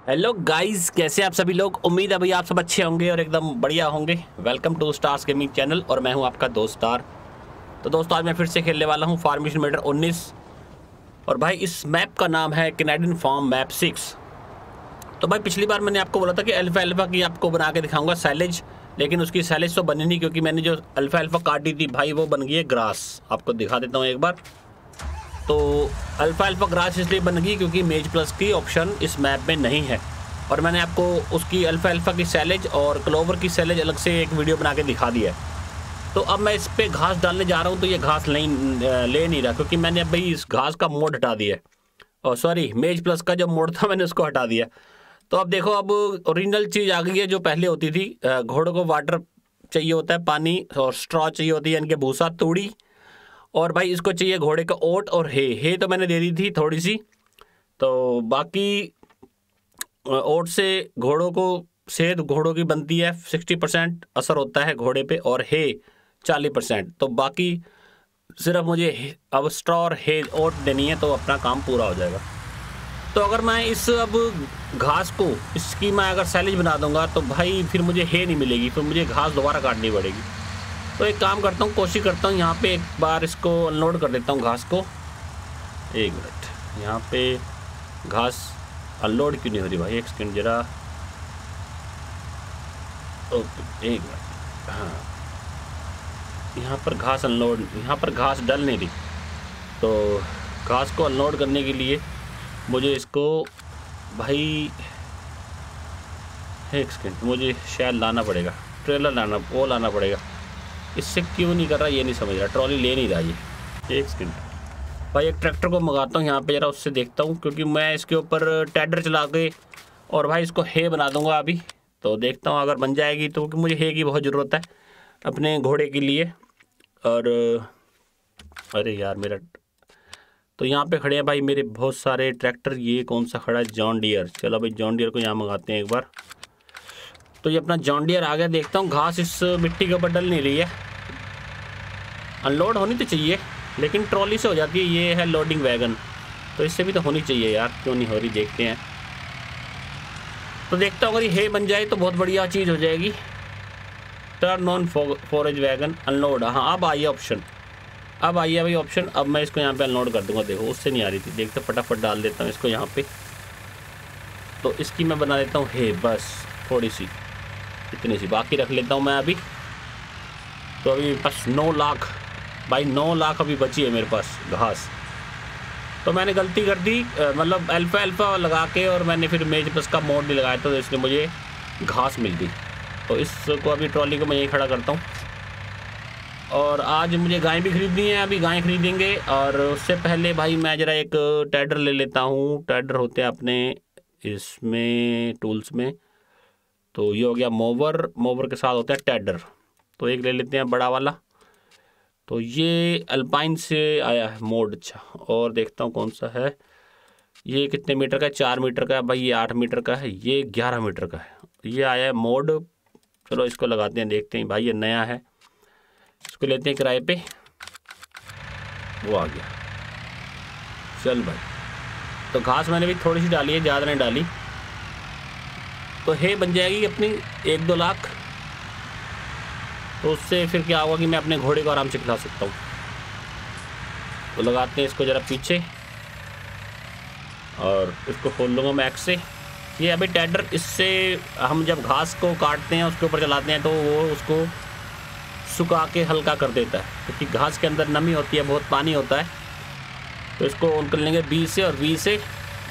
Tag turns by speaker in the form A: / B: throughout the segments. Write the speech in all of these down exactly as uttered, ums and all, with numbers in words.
A: Hello guys, कैसे आप सभी लोग। उम्मीद है भाई आप सब अच्छे होंगे और एकदम बढ़िया होंगे। Welcome to stars gaming channel और मैं हूं आपका दोस्त स्टार। तो दोस्तों आज मैं फिर से खेलने वाला हूं फार्मेशन मेटर उन्नीस और भाई इस मैप का नाम है कैनेडियन फार्म मैप सिक्स। तो भाई पिछली बार मैंने आपको बोला था कि अल्फा अल्फा की आपको बना के दिखाऊंगा सैलेज, लेकिन उसकी सैलेज तो बनी नहीं क्योंकि मैंने जो अल्फा अल्फा काटी थी भाई वो बन गई है ग्रास। आपको दिखा देता हूँ एक बार। तो अल्फा अल्फा ग्रास इसलिए बन गई क्योंकि मेज प्लस की ऑप्शन इस मैप में नहीं है और मैंने आपको उसकी अल्फा अल्फा की सैलेज और क्लोवर की सैलेज अलग से एक वीडियो बना के दिखा दिया है। तो अब मैं इस पे घास डालने जा रहा हूँ तो ये घास नहीं ले नहीं रहा क्योंकि मैंने अब भाई इस घास का मोड हटा दिया है। और सॉरी, मेज प्लस का जो मोड था मैंने उसको हटा दिया। तो अब देखो, अब ओरिजिनल चीज़ आ गई है जो पहले होती थी। घोड़ों को वाटर चाहिए होता है, पानी और स्ट्रॉ चाहिए होती है, इनके भूसा तूड़ी, और भाई इसको चाहिए घोड़े का ओट और हे हे तो मैंने दे दी थी थोड़ी सी। तो बाकी ओट से घोड़ों को सेहत घोड़ों की बनती है, सिक्सटी परसेंट असर होता है घोड़े पे, और हे चालीस परसेंट। तो बाकी सिर्फ मुझे अब स्ट्रॉ और हे ओट देनी है तो अपना काम पूरा हो जाएगा। तो अगर मैं इस अब घास को इसकी मैं अगर सैलेज बना दूंगा तो भाई फिर मुझे हे नहीं मिलेगी, फिर मुझे घास दोबारा काटनी पड़ेगी। तो एक काम करता हूँ, कोशिश करता हूँ यहाँ पे एक बार इसको अनलोड कर देता हूँ घास को। एक मिनट, यहाँ पे घास अनलोड क्यों नहीं हो रही भाई, एक सेकंड जरा। ओके एक मिनट, हाँ यहाँ पर घास अनलोड, यहाँ पर घास डल नहीं रही। तो घास को अनलोड करने के लिए मुझे इसको भाई एक सेकंड मुझे शायद लाना पड़ेगा, ट्रेलर लाना वो लाना पड़ेगा। इससे क्यों नहीं कर रहा ये नहीं समझ रहा, ट्रॉली ले नहीं रहा ये। एक सेकंड भाई, एक ट्रैक्टर को मंगाता हूँ यहाँ पे जरा, उससे देखता हूँ क्योंकि मैं इसके ऊपर टैडर चला के और भाई इसको हे बना दूंगा अभी। तो देखता हूँ अगर बन जाएगी तो, क्योंकि मुझे हे की बहुत ज़रूरत है अपने घोड़े के लिए। और अरे यार मेरा, तो यहाँ पे खड़े हैं भाई मेरे बहुत सारे ट्रैक्टर। ये कौन सा खड़ा है, जॉन डियर। चलो भाई जॉन डियर को यहाँ मंगाते हैं एक बार। तो ये अपना जॉन डियर आ गया। देखता हूँ घास इस मिट्टी के ऊपर डल नहीं रही है, अनलोड होनी तो चाहिए लेकिन ट्रॉली से हो जाती है। ये है लोडिंग वैगन, तो इससे भी तो होनी चाहिए यार, क्यों नहीं हो रही देखते हैं। तो देखता हूँ अगर ये हे बन जाए तो बहुत बढ़िया चीज़ हो जाएगी। Turn on forage wagon unload, हाँ अब आई ऑप्शन, अब आई है भाई ऑप्शन। अब मैं इसको यहाँ पे अनलोड कर दूंगा। देखो उससे नहीं आ रही थी, देखते फटाफट डाल देता हूँ इसको यहाँ पे। तो इसकी मैं बना देता हूँ हे, बस थोड़ी सी इतनी सी बाकी रख लेता हूँ मैं अभी। तो अभी बस नौ लाख भाई नौ लाख अभी बची है मेरे पास घास। तो मैंने गलती कर दी, मतलब अल्फा अल्फा लगा के और मैंने फिर मेज प्लस का मोड नहीं लगाया था, तो इसलिए मुझे घास मिल गई। तो इसको अभी ट्रॉली को मैं यहीं खड़ा करता हूँ। और आज मुझे गाय भी खरीदनी है, अभी गाय खरीदेंगे। और उससे पहले भाई मैं ज़रा एक टैडर ले लेता हूँ। टैडर होते हैं अपने इसमें टूल्स में। तो ये हो गया मोवर, मोवर के साथ होता है टैडर। तो एक ले लेते हैं बड़ा वाला। तो ये अल्पाइन से आया है मोड। अच्छा, और देखता हूँ कौन सा है। ये कितने मीटर का है, चार मीटर का है भाई। ये आठ मीटर का है, ये ग्यारह मीटर का है। ये आया है मोड। चलो इसको लगाते हैं, देखते हैं भाई ये नया है। इसको लेते हैं किराए पे। वो आ गया, चल भाई। तो घास मैंने भी थोड़ी सी डाली है, ज़्यादा नहीं डाली। तो हे बन जाएगी अपनी एक दो लाख। तो उससे फिर क्या होगा कि मैं अपने घोड़े को आराम से खिला सकता हूँ। तो लगाते हैं इसको ज़रा पीछे और इसको खोल लूँगा मैं एक्स से। ये अभी टैडर, इससे हम जब घास को काटते हैं उसके ऊपर चलाते हैं तो वो उसको सुखा के हल्का कर देता है, क्योंकि तो घास के अंदर नमी होती है, बहुत पानी होता है। तो इसको ऑन कर लेंगे बी से और वी से।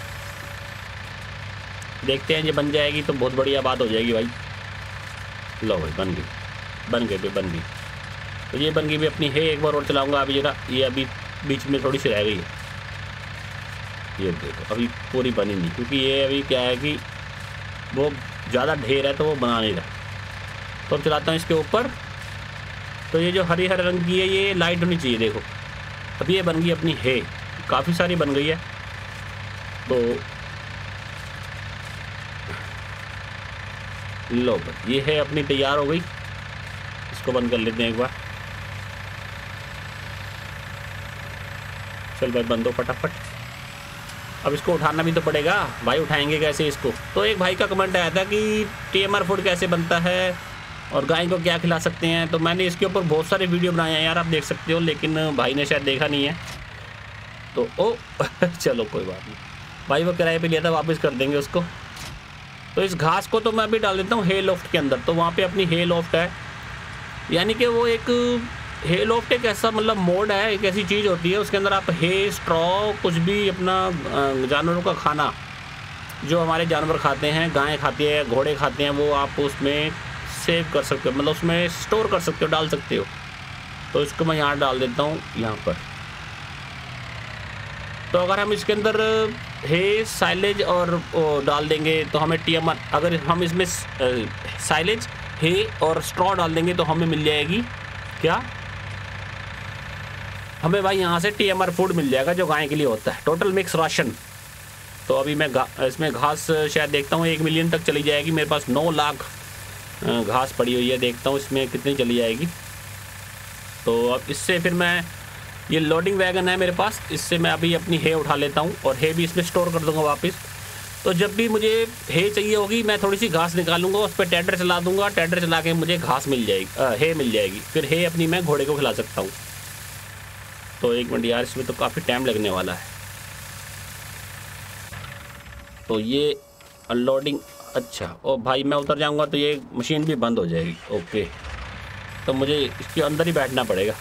A: देखते हैं ये बन जाएगी तो बहुत बढ़िया बात हो जाएगी भाई। लो भाई बन गई, बन गई भाई बन गई। तो ये बन गई भी अपनी है। एक बार और चलाऊंगा अभी जरा, ये अभी बीच में थोड़ी सी रह गई है। ये देखो अभी पूरी बनी नहीं, क्योंकि ये अभी क्या है कि वो ज़्यादा ढेर है तो वो बना नहीं रहा। तो अब चलाता हूँ इसके ऊपर। तो ये जो हरी हरे रंग की है ये लाइट होनी चाहिए। देखो अभी ये बन गई अपनी है, काफ़ी सारी बन गई है। तो लो भाई ये है अपनी तैयार हो गई। इसको बंद कर लेते हैं एक बार। चल भाई बंद हो फटाफट। अब इसको उठाना भी तो पड़ेगा भाई, उठाएंगे कैसे इसको। तो एक भाई का कमेंट आया था कि टीएमआर फूड कैसे बनता है और गाय को क्या खिला सकते हैं, तो मैंने इसके ऊपर बहुत सारे वीडियो बनाए हैं यार, आप देख सकते हो, लेकिन भाई ने शायद देखा नहीं है। तो ओ चलो कोई बात नहीं भाई, वो किराए पे लिया था, वापस कर देंगे उसको। तो इस घास को तो मैं अभी डाल देता हूँ हे लॉफ्ट के अंदर। तो वहाँ पे अपनी हे लॉफ्ट है, यानी कि वो एक हे लॉफ्ट एक ऐसा मतलब मोड है, एक ऐसी चीज़ होती है उसके अंदर आप हे स्ट्रॉ कुछ भी अपना जानवरों का खाना जो हमारे जानवर खाते हैं, गायें खाती है, घोड़े खाते हैं, वो आप उसमें सेव कर सकते हो, मतलब उसमें स्टोर कर सकते हो, डाल सकते हो। तो इसको मैं यहाँ डाल देता हूँ यहाँ पर। तो अगर हम इसके अंदर हे साइलेज और डाल देंगे तो हमें टीएमआर, अगर हम इसमें साइलेज हे और स्ट्रॉ डाल देंगे तो हमें मिल जाएगी क्या, हमें भाई यहाँ से टीएमआर फूड मिल जाएगा जो गाय के लिए होता है, टोटल मिक्स राशन। तो अभी मैं इसमें घास शायद देखता हूँ एक मिलियन तक चली जाएगी, मेरे पास नौ लाख घास पड़ी हुई है, देखता हूँ इसमें कितनी चली जाएगी। तो अब इससे फिर मैं, ये लोडिंग वैगन है मेरे पास, इससे मैं अभी अपनी हे उठा लेता हूँ और हे भी इसमें स्टोर कर दूँगा वापस। तो जब भी मुझे हे चाहिए होगी मैं थोड़ी सी घास निकालूंगा, उस पर टैडर चला दूंगा, टैडर चला के मुझे घास मिल जाएगी, हे मिल जाएगी, फिर हे अपनी मैं घोड़े को खिला सकता हूँ। तो एक मिनट यार, इसमें तो काफ़ी टाइम लगने वाला है। तो ये अनलोडिंग, अच्छा ओ भाई मैं उतर जाऊंगा तो ये मशीन भी बंद हो जाएगी। ओके, तो मुझे इसके अंदर ही बैठना पड़ेगा।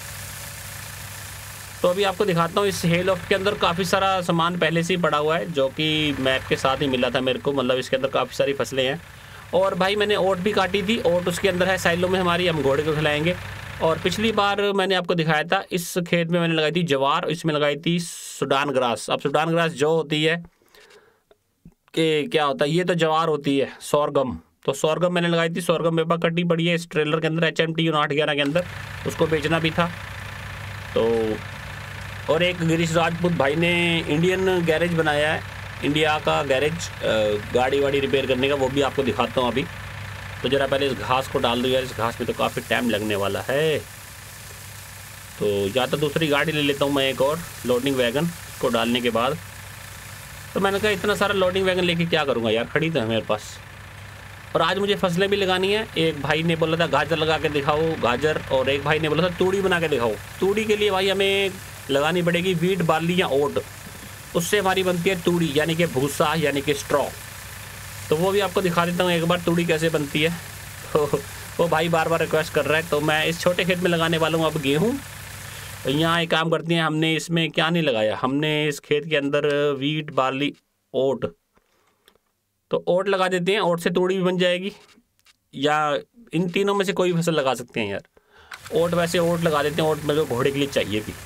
A: तो अभी आपको दिखाता हूँ, इस हे लॉफ्ट के अंदर काफ़ी सारा सामान पहले से ही पड़ा हुआ है जो कि मैप के साथ ही मिला था मेरे को, मतलब इसके अंदर काफ़ी सारी फसलें हैं। और भाई मैंने ओट भी काटी थी, ओट उसके अंदर है साइलो में हमारी, हम घोड़े को खिलाएंगे। और पिछली बार मैंने आपको दिखाया था, इस खेत में मैंने लगाई थी जवार, इसमें लगाई थी सूडान ग्रास। अब सूडान ग्रास जो होती है कि क्या होता है, ये तो जवार होती है, सोरगम। तो सोरगम मैंने लगाई थी, सोरगम मेरे पास कटी पड़ी है इस ट्रेलर के अंदर, एच एम टी आठ ग्यारह के अंदर, उसको बेचना भी था। तो और एक गिरीश राजपूत भाई ने इंडियन गैरेज बनाया है, इंडिया का गैरेज गाड़ी वाड़ी रिपेयर करने का, वो भी आपको दिखाता हूँ अभी। तो ज़रा पहले इस घास को डाल दो यार, इस घास में तो काफ़ी टाइम लगने वाला है। तो या तो दूसरी गाड़ी ले लेता हूँ मैं एक और लोडिंग वैगन को डालने के बाद। तो मैंने कहा इतना सारा लोडिंग वैगन लेके क्या करूँगा यार, खड़ी तो है मेरे पास। और आज मुझे फसलें भी लगानी है, एक भाई ने बोला था गाजर लगा के दिखाओ, गाजर, और एक भाई ने बोला था तूड़ी बना के दिखाओ। तूड़ी के लिए भाई हमें लगानी पड़ेगी वीट, बार्ली या ओट, उससे हमारी बनती है तूड़ी, यानी कि भूसा, यानी कि स्ट्रॉ। तो वो भी आपको दिखा देता हूँ एक बार तूड़ी कैसे बनती है। तो वो भाई बार बार रिक्वेस्ट कर रहा है। तो मैं इस छोटे खेत में लगाने वाला हूँ अब गेहूँ। यहाँ एक काम करते हैं, हमने इसमें क्या नहीं लगाया, हमने इस खेत के अंदर वीट, बार्ली, ओट, तो ओट लगा देते हैं, ओट से तूड़ी भी बन जाएगी, या इन तीनों में से कोई फसल लगा सकते हैं यार। ओट, वैसे ओट लगा देते हैं, ओट मेरे को घोड़े के लिए चाहिए थी।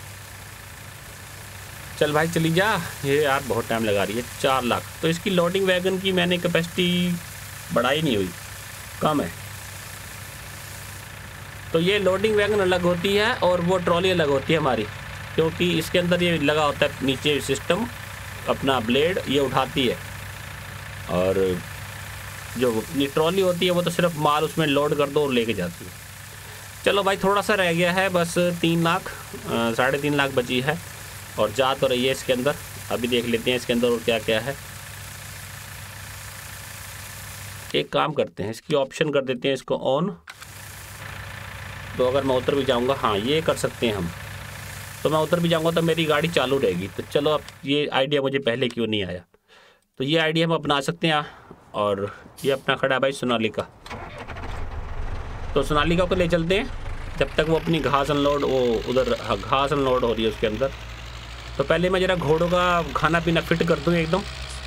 A: चल भाई चली जा, ये यार बहुत टाइम लगा रही है। चार लाख तो इसकी लोडिंग वैगन की मैंने कैपेसिटी बढ़ाई नहीं हुई, कम है। तो ये लोडिंग वैगन अलग होती है और वो ट्रॉली अलग होती है हमारी, क्योंकि इसके अंदर ये लगा होता है नीचे सिस्टम, अपना ब्लेड ये उठाती है, और जो ये ट्रॉली होती है वो तो सिर्फ माल उसमें लोड कर दो और लेके जाती है। चलो भाई थोड़ा सा रह गया है, बस तीन लाख साढ़े तीन लाख बची है और जा तो रही है इसके अंदर। अभी देख लेते हैं इसके अंदर और क्या क्या है। एक काम करते हैं, इसकी ऑप्शन कर देते हैं इसको ऑन। तो अगर मैं उतर भी जाऊंगा, हाँ ये कर सकते हैं हम, तो मैं उतर भी जाऊंगा तो मेरी गाड़ी चालू रहेगी। तो चलो, अब ये आइडिया मुझे पहले क्यों नहीं आया। तो ये आइडिया हम अपना सकते हैं। और ये अपना खड़ा है भाई सोनालिका, तो सोनालिका को ले चलते हैं जब तक वो अपनी घास अनलोड, वो उधर घास अनलोड हो रही है उसके अंदर। तो पहले मैं ज़रा घोड़ों का खाना पीना फिट कर दूँ एकदम।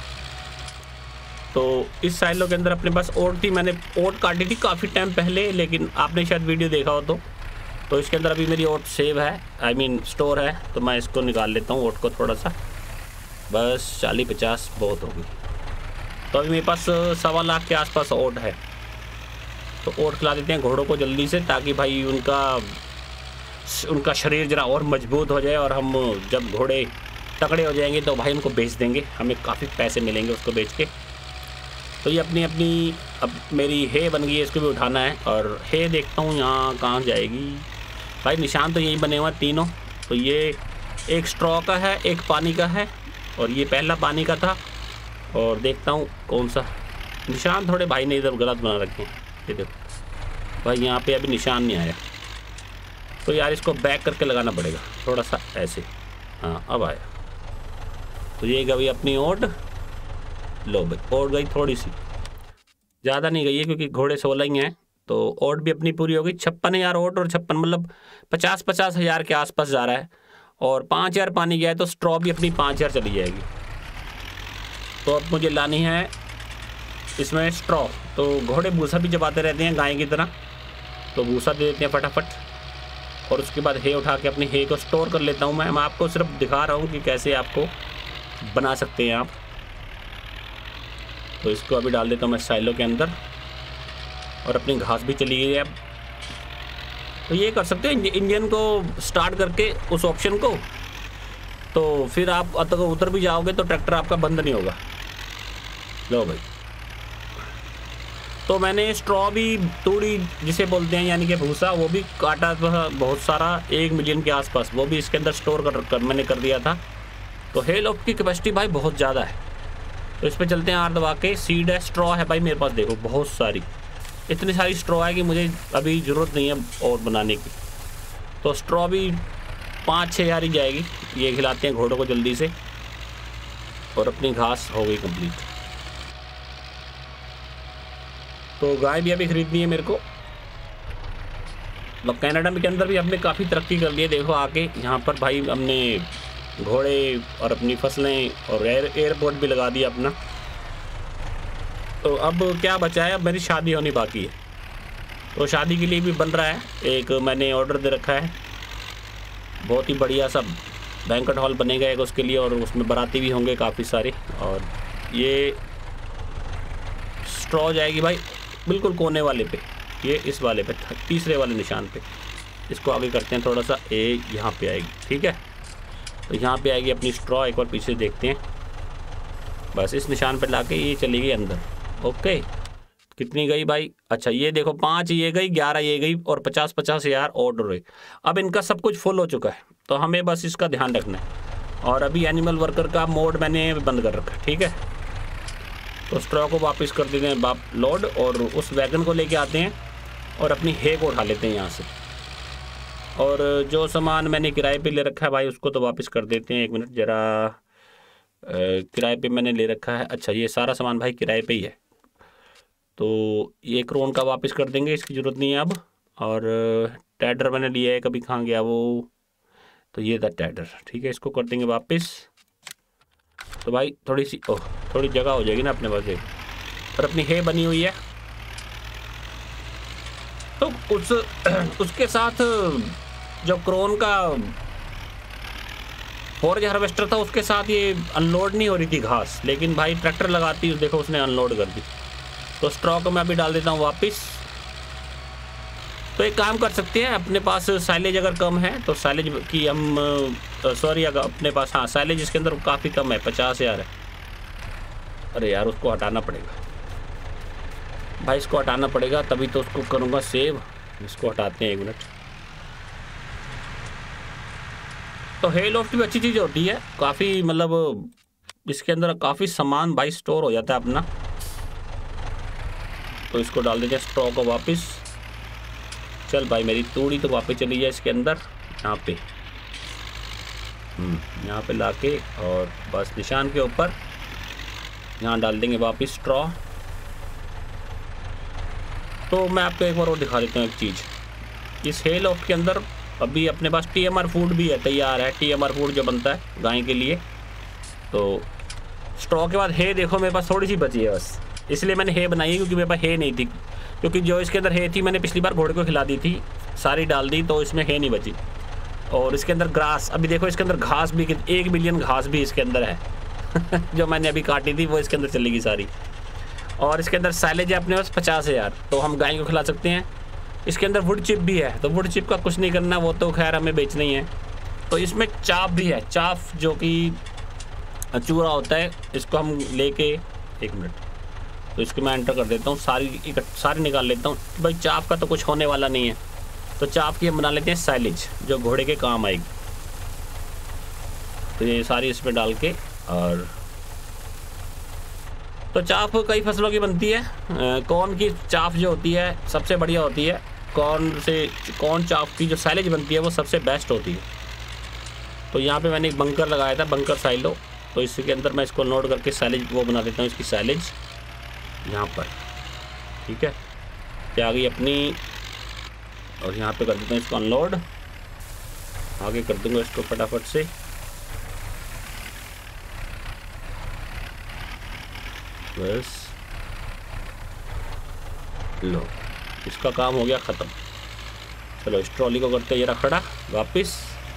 A: तो इस साइलो के अंदर अपने पास ओट थी, मैंने ओट काटी थी काफ़ी टाइम पहले, लेकिन आपने शायद वीडियो देखा हो तो तो इसके अंदर अभी मेरी ओट सेव है, आई मीन स्टोर है। तो मैं इसको निकाल लेता हूँ ओट को थोड़ा सा, बस चालीस पचास बहुत होगी। तो अभी मेरे पास सवा लाख के आसपास ओट है। तो ओट खिला देते हैं घोड़ों को जल्दी से, ताकि भाई उनका उनका शरीर जरा और मजबूत हो जाए, और हम जब घोड़े तगड़े हो जाएंगे तो भाई उनको बेच देंगे, हमें काफ़ी पैसे मिलेंगे उसको बेच के। तो ये अपनी अपनी अब मेरी हे बन गई है, इसको भी उठाना है। और हे देखता हूँ यहाँ कहाँ जाएगी भाई, निशान तो यही बने हुए तीनों। तो ये एक स्ट्रॉ का है, एक पानी का है, और ये पहला पानी का था। और देखता हूँ कौन सा निशान, थोड़े भाई ने इधर गलत बना रखे हैं। ये देखो भाई, यहाँ पे अभी निशान नहीं आया, तो यार इसको बैक करके लगाना पड़ेगा थोड़ा सा ऐसे। हाँ अब आया। तो ये गई अपनी ओट, लो भाई ओट गई थोड़ी सी, ज़्यादा नहीं गई है क्योंकि घोड़े सोलह ही हैं, तो ओट भी अपनी पूरी हो गई। छप्पन हज़ार ओट और छप्पन मतलब पचास पचास हज़ार के आसपास जा रहा है। और पाँच हज़ार पानी गया है तो स्ट्रॉ भी अपनी पाँच हज़ार चली जाएगी। तो अब मुझे लानी है इसमें स्ट्रॉ। तो घोड़े भूसा भी चबाते रहते हैं गाय की तरह, तो भूसा दे देते हैं फटाफट। और उसके बाद हे उठा के अपनी हे को स्टोर कर लेता हूँ मैं। मैं आपको सिर्फ दिखा रहा हूँ कि कैसे आपको बना सकते हैं आप। तो इसको अभी डाल देता हूँ मैं साइलो के अंदर, और अपनी घास भी चली गई है अब। तो ये कर सकते हैं इंजन को स्टार्ट करके उस ऑप्शन को, तो फिर आप अगर उतर भी जाओगे तो ट्रैक्टर आपका बंद नहीं होगा। लो भाई, तो मैंने स्ट्रॉ भी, तूड़ी जिसे बोलते हैं यानी कि भूसा, वो भी काटा था बहुत सारा, एक मिलियन के आसपास, वो भी इसके अंदर स्टोर कर, कर मैंने कर दिया था। तो हे लोफ्ट की कैपेसिटी भाई बहुत ज़्यादा है। तो इस पर चलते हैं आर दबा के। सीड है, स्ट्रॉ है भाई मेरे पास, देखो बहुत सारी, इतनी सारी स्ट्रॉ है कि मुझे अभी ज़रूरत नहीं है और बनाने की। तो स्ट्रॉ भी पाँच छः हज़ार ही जाएगी। ये खिलाते हैं घोड़ों को जल्दी से, और अपनी घास हो गई कंप्लीट। तो गाय भी अभी खरीदनी है मेरे को। मतलब कनाडा में के अंदर भी हमने काफ़ी तरक्की कर ली है। देखो आके यहाँ पर भाई हमने घोड़े और अपनी फसलें और एयर एयरपोर्ट भी लगा दिया अपना। तो अब क्या बचा है, अब मेरी शादी होनी बाकी है। तो शादी के लिए भी बन रहा है, एक मैंने ऑर्डर दे रखा है, बहुत ही बढ़िया सा बैंक्वेट हॉल बनेगा एक उसके लिए, और उसमें बाराती भी होंगे काफ़ी सारे। और ये स्ट्रॉ जाएगी भाई बिल्कुल कोने वाले पे, ये इस वाले पे, तीसरे वाले निशान पे। इसको आगे करते हैं थोड़ा सा, ए यहाँ पे आएगी, ठीक है। तो यहाँ पे आएगी अपनी स्ट्रॉ, एक बार पीछे देखते हैं, बस इस निशान पे लाके ये चली गई अंदर। ओके, कितनी गई भाई, अच्छा ये देखो पाँच ये गई, ग्यारह ये गई, और पचास पचास हज़ार ऑर्डर हुए। अब इनका सब कुछ फुल हो चुका है, तो हमें बस इसका ध्यान रखना है। और अभी एनिमल वर्कर का मोड मैंने बंद कर रखा है, ठीक है। तो स्ट्रॉ को वापस कर देते हैं बाप लोड, और उस वैगन को लेके आते हैं और अपनी हे को उठा लेते हैं यहाँ से। और जो सामान मैंने किराए पे ले रखा है भाई उसको तो वापस कर देते हैं। एक मिनट ज़रा, किराए पे मैंने ले रखा है, अच्छा ये सारा सामान भाई किराए पे ही है। तो ये क्रोन का वापस कर देंगे, इसकी ज़रूरत नहीं है अब। और टैडर मैंने लिया है, कभी कहाँ गया वो, तो ये था टैडर, ठीक है, इसको कर देंगे वापस। तो भाई थोड़ी सी ओह थोड़ी जगह हो जाएगी ना अपने पास एक, पर अपनी हे बनी हुई है। तो उस उसके साथ जो क्रोन का फोर्ज हार्वेस्टर था उसके साथ ये अनलोड नहीं हो रही थी घास, लेकिन भाई ट्रैक्टर लगाती देखो उसने अनलोड कर दी। तो स्ट्रॉ को मैं अभी डाल देता हूँ वापस। तो एक काम कर सकते हैं, अपने पास साइलेज अगर कम है तो साइलेज की हम, सॉरी अगर अपने पास, हाँ साइलेज इसके अंदर काफ़ी कम है, पचास हज़ार है। अरे यार उसको हटाना पड़ेगा भाई, इसको हटाना पड़ेगा तभी तो उसको करूँगा सेव। इसको हटाते हैं एक मिनट। तो हे लोफ्ट भी अच्छी चीज़ होती है काफ़ी, मतलब इसके अंदर काफ़ी सामान भाई स्टोर हो जाता है अपना। तो इसको डाल देते हैं स्ट्रॉ को वापस। चल भाई मेरी तूड़ी तो वापस चली जाए इसके अंदर, यहाँ पे यहाँ पे लाके, और बस निशान के ऊपर यहाँ डाल देंगे वापस स्ट्रॉ। तो मैं आपको एक बार और दिखा देता हूँ एक चीज़, इस हे लोफ्ट के अंदर अभी अपने पास टी एम आर फूड भी है, तैयार है टी एम आर फूड जो बनता है गाय के लिए। तो स्ट्रॉ के बाद हे देखो मेरे पास थोड़ी सी बची है बस, इसलिए मैंने हे बनाई है, क्योंकि मेरे पास हे नहीं थी, क्योंकि जो इसके अंदर हे थी मैंने पिछली बार घोड़े को खिला दी थी, सारी डाल दी, तो इसमें हे नहीं बची। और इसके अंदर ग्रास, अभी देखो इसके अंदर घास भी, एक मिलियन घास भी इसके अंदर है जो मैंने अभी काटी थी वो इसके अंदर चलेगी सारी। और इसके अंदर साइलेज है अपने पास पचास हज़ार, तो हम गाय को खिला सकते हैं। इसके अंदर वुड चिप भी है, तो वुड चिप का कुछ नहीं करना, वो तो खैर हमें बेचना ही है। तो इसमें चाफ भी है, चाफ जो कि चूरा होता है, इसको हम लेके, एक मिनट, तो इसको मैं एंटर कर देता हूँ, सारी सारी निकाल लेता हूँ। भाई चाफ का तो कुछ होने वाला नहीं है, तो चाफ की हम बना लेते हैं साइलेज जो घोड़े के काम आएगी। तो ये सारी इसमें डाल के और तो चाफ कई फसलों की बनती है। कॉर्न की चाफ जो होती है सबसे बढ़िया होती है। कॉर्न से कॉर्न चाफ की जो साइलेज बनती है वो सबसे बेस्ट होती है। तो यहाँ पे मैंने एक बंकर लगाया था, बंकर साइलो। तो इसके अंदर मैं इसको लोड करके साइलेज वो बना देता हूँ, इसकी साइलेज यहाँ पर। ठीक है, ये आ गई अपनी। और यहाँ पे कर देता हूँ इसको अनलोड, आगे कर दूंगा इसको फटाफट से। बस लो, इसका काम हो गया ख़त्म। चलो इस ट्रॉली को करते जरा खड़ा वापस।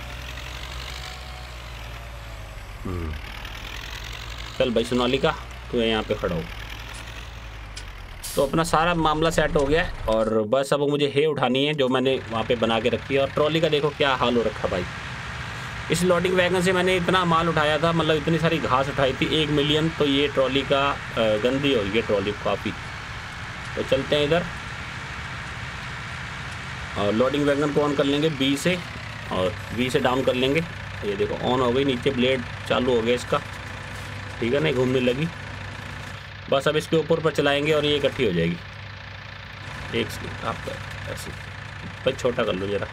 A: चल भाई सोनालिका, तो यहाँ पे खड़ा हो। तो अपना सारा मामला सेट हो गया है और बस अब मुझे हे उठानी है जो मैंने वहाँ पे बना के रखी है। और ट्रॉली का देखो क्या हाल हो रखा भाई। इस लोडिंग वैगन से मैंने इतना माल उठाया था, मतलब इतनी सारी घास उठाई थी, एक मिलियन। तो ये ट्रॉली का गंदी हो गई ट्रॉली काफ़ी। तो चलते हैं इधर और लोडिंग वैगन को ऑन कर लेंगे बी से, और बी से डाउन कर लेंगे। ये देखो ऑन हो गई, नीचे ब्लेड चालू हो गया इसका। ठीक है ना, घूमने लगी। बस अब इसके ऊपर पर चलाएंगे और ये इकट्ठी हो जाएगी। एक सेकंड आपका ऐसे भाई छोटा कर लो ज़रा।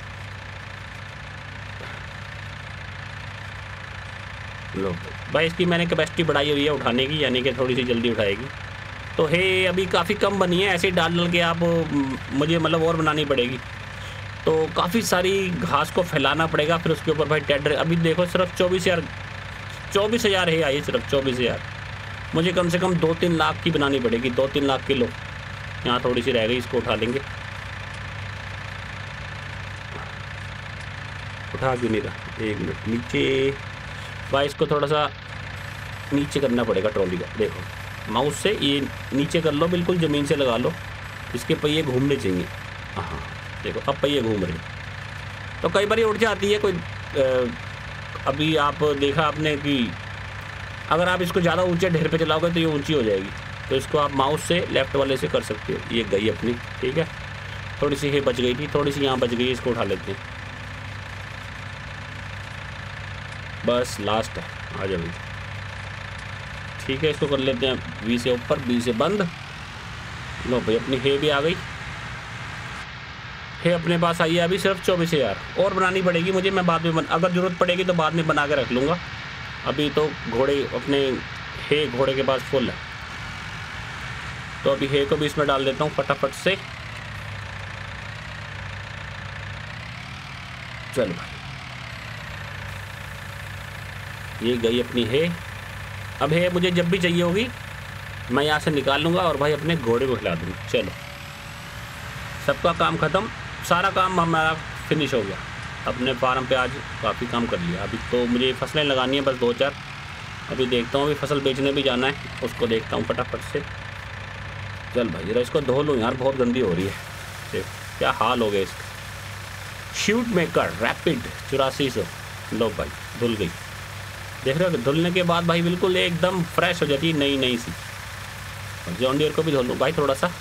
A: लो भाई, इसकी मैंने कैपेसिटी बढ़ाई हुई है उठाने की, यानी कि थोड़ी सी जल्दी उठाएगी। तो हे अभी काफ़ी कम बनी है, ऐसे डाल डाल के आप मुझे मतलब और बनानी पड़ेगी। तो काफ़ी सारी घास को फैलाना पड़ेगा, फिर उसके ऊपर भाई टेडर। अभी देखो सिर्फ चौबीस हज़ार चौबीस हज़ार है आई, सिर्फ चौबीस हज़ार। मुझे कम से कम दो तीन लाख की बनानी पड़ेगी, दो तीन लाख किलो। यहाँ थोड़ी सी रह गई, इसको उठा लेंगे। उठा क्यों नहीं रहा, एक मिनट नीचे भाई, इसको थोड़ा सा नीचे करना पड़ेगा ट्रॉली का। देखो माउस से ये नीचे कर लो, बिल्कुल ज़मीन से लगा लो। इसके पहिए घूमने चाहिए। हाँ देखो अब पहिए घूम रहे हैं। तो कई बार ये उठ जाती है कोई। आ, अभी आप देखा आपने कि अगर आप इसको ज़्यादा ऊंचे ढेर पे चलाओगे तो ये ऊंची हो जाएगी। तो इसको आप माउस से लेफ़्ट वाले से कर सकते हो। ये गई अपनी, ठीक है। थोड़ी सी ये बच गई थी, थोड़ी सी यहाँ बच गई, इसको उठा लेते हैं। बस लास्ट है, आ जाओ। ठीक है, इसको कर लेते हैं वी से ऊपर, बी से बंद। लो भाई अपनी हे भी आ गई। हे अपने पास आई है अभी सिर्फ चौबीस हज़ार। और बनानी पड़ेगी मुझे, मैं बाद में बन, अगर ज़रूरत पड़ेगी तो बाद में बना के रख लूँगा। अभी तो घोड़े अपने हे घोड़े के पास फुल है। तो अभी हे को भी इसमें डाल देता हूँ फटाफट से। चलो भाई, ये गई अपनी हे। अब हे मुझे जब भी चाहिए होगी मैं यहाँ से निकाल लूँगा और भाई अपने घोड़े को खिला दूँगा। चलो सबका काम ख़त्म, सारा काम हमारा फिनिश हो गया। अपने फार्म पे आज काफ़ी काम कर लिया। अभी तो मुझे फसलें लगानी है बस दो चार। अभी देखता हूँ, अभी फसल बेचने भी जाना है, उसको देखता हूँ फटाफट से। चल भाई जरा इसको धो लूँ यार, बहुत गंदी हो रही है। देख क्या हाल हो गया इसका। शूट मेकर रैपिड चौरासी सौ। लो भाई धुल गई, देख रहे हो। धुलने के बाद भाई बिल्कुल एकदम फ्रेश हो जाती है, नई नई सी। जॉन डियर को भी धो लूँ भाई थोड़ा सा।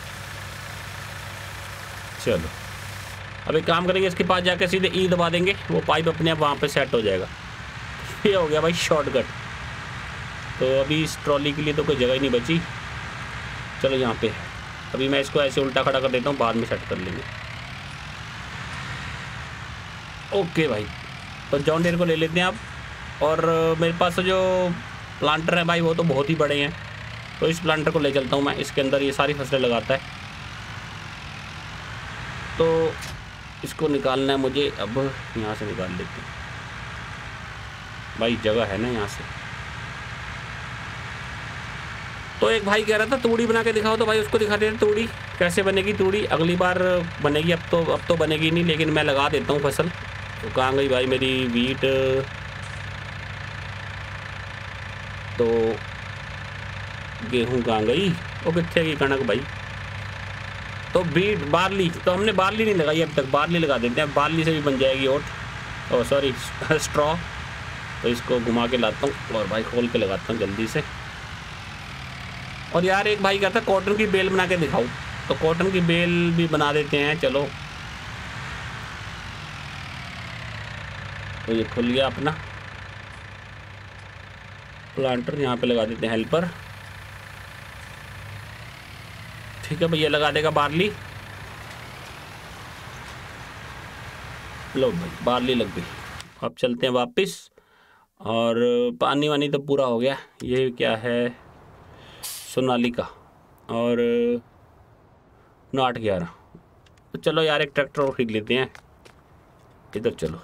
A: चलो अब एक काम करेंगे, इसके पास जाकर सीधे ई दबा देंगे, वो पाइप अपने आप वहाँ पे सेट हो जाएगा। ये हो गया भाई शॉर्टकट। तो अभी इस ट्रॉली के लिए तो कोई जगह ही नहीं बची। चलो यहाँ पे अभी मैं इसको ऐसे उल्टा खड़ा कर देता हूँ, बाद में सेट कर लेंगे। ओके भाई, तो जॉन डियर को ले लेते हैं आप। और मेरे पास जो प्लांटर है भाई वो तो बहुत ही बड़े हैं, तो इस प्लांटर को ले चलता हूँ मैं। इसके अंदर ये सारी फसलें लगाता है। तो इसको निकालना है मुझे, अब यहाँ से निकाल लेते हैं भाई, जगह है ना यहाँ से। तो एक भाई कह रहा था तूड़ी बना के दिखाओ, तो भाई उसको दिखा देते तूड़ी कैसे बनेगी। तूड़ी अगली बार बनेगी, अब तो अब तो बनेगी नहीं, लेकिन मैं लगा देता हूँ फसल। तो कहाँ गई भाई मेरी वीट, तो गेहूँ कहाँ गई, वो कितने की कणक भाई। तो बीट बार्ली, तो हमने बार्ली नहीं लगाई अब तक, बार्ली लगा देते हैं। बार्ली से भी बन जाएगी ओट, ओ सॉरी स्ट्रॉ। तो इसको घुमा के लाता हूँ और भाई खोल के लगाता हूँ जल्दी से। और यार एक भाई कहता है कॉटन की बेल बना के दिखाओ, तो कॉटन की बेल भी बना देते हैं। चलो तो ये खुल गया अपना। प्लांटर यहाँ पे लगा देते हैं, हेल्पर। ठीक है भैया, लगा देगा बार्ली। लो भाई, बार्ली लग गई। अब चलते हैं वापस। और पानी वानी तो पूरा हो गया। ये क्या है, सोनालिका और नॉट ग्यारह। तो चलो यार, एक ट्रैक्टर और खरीद लेते हैं। इधर चलो।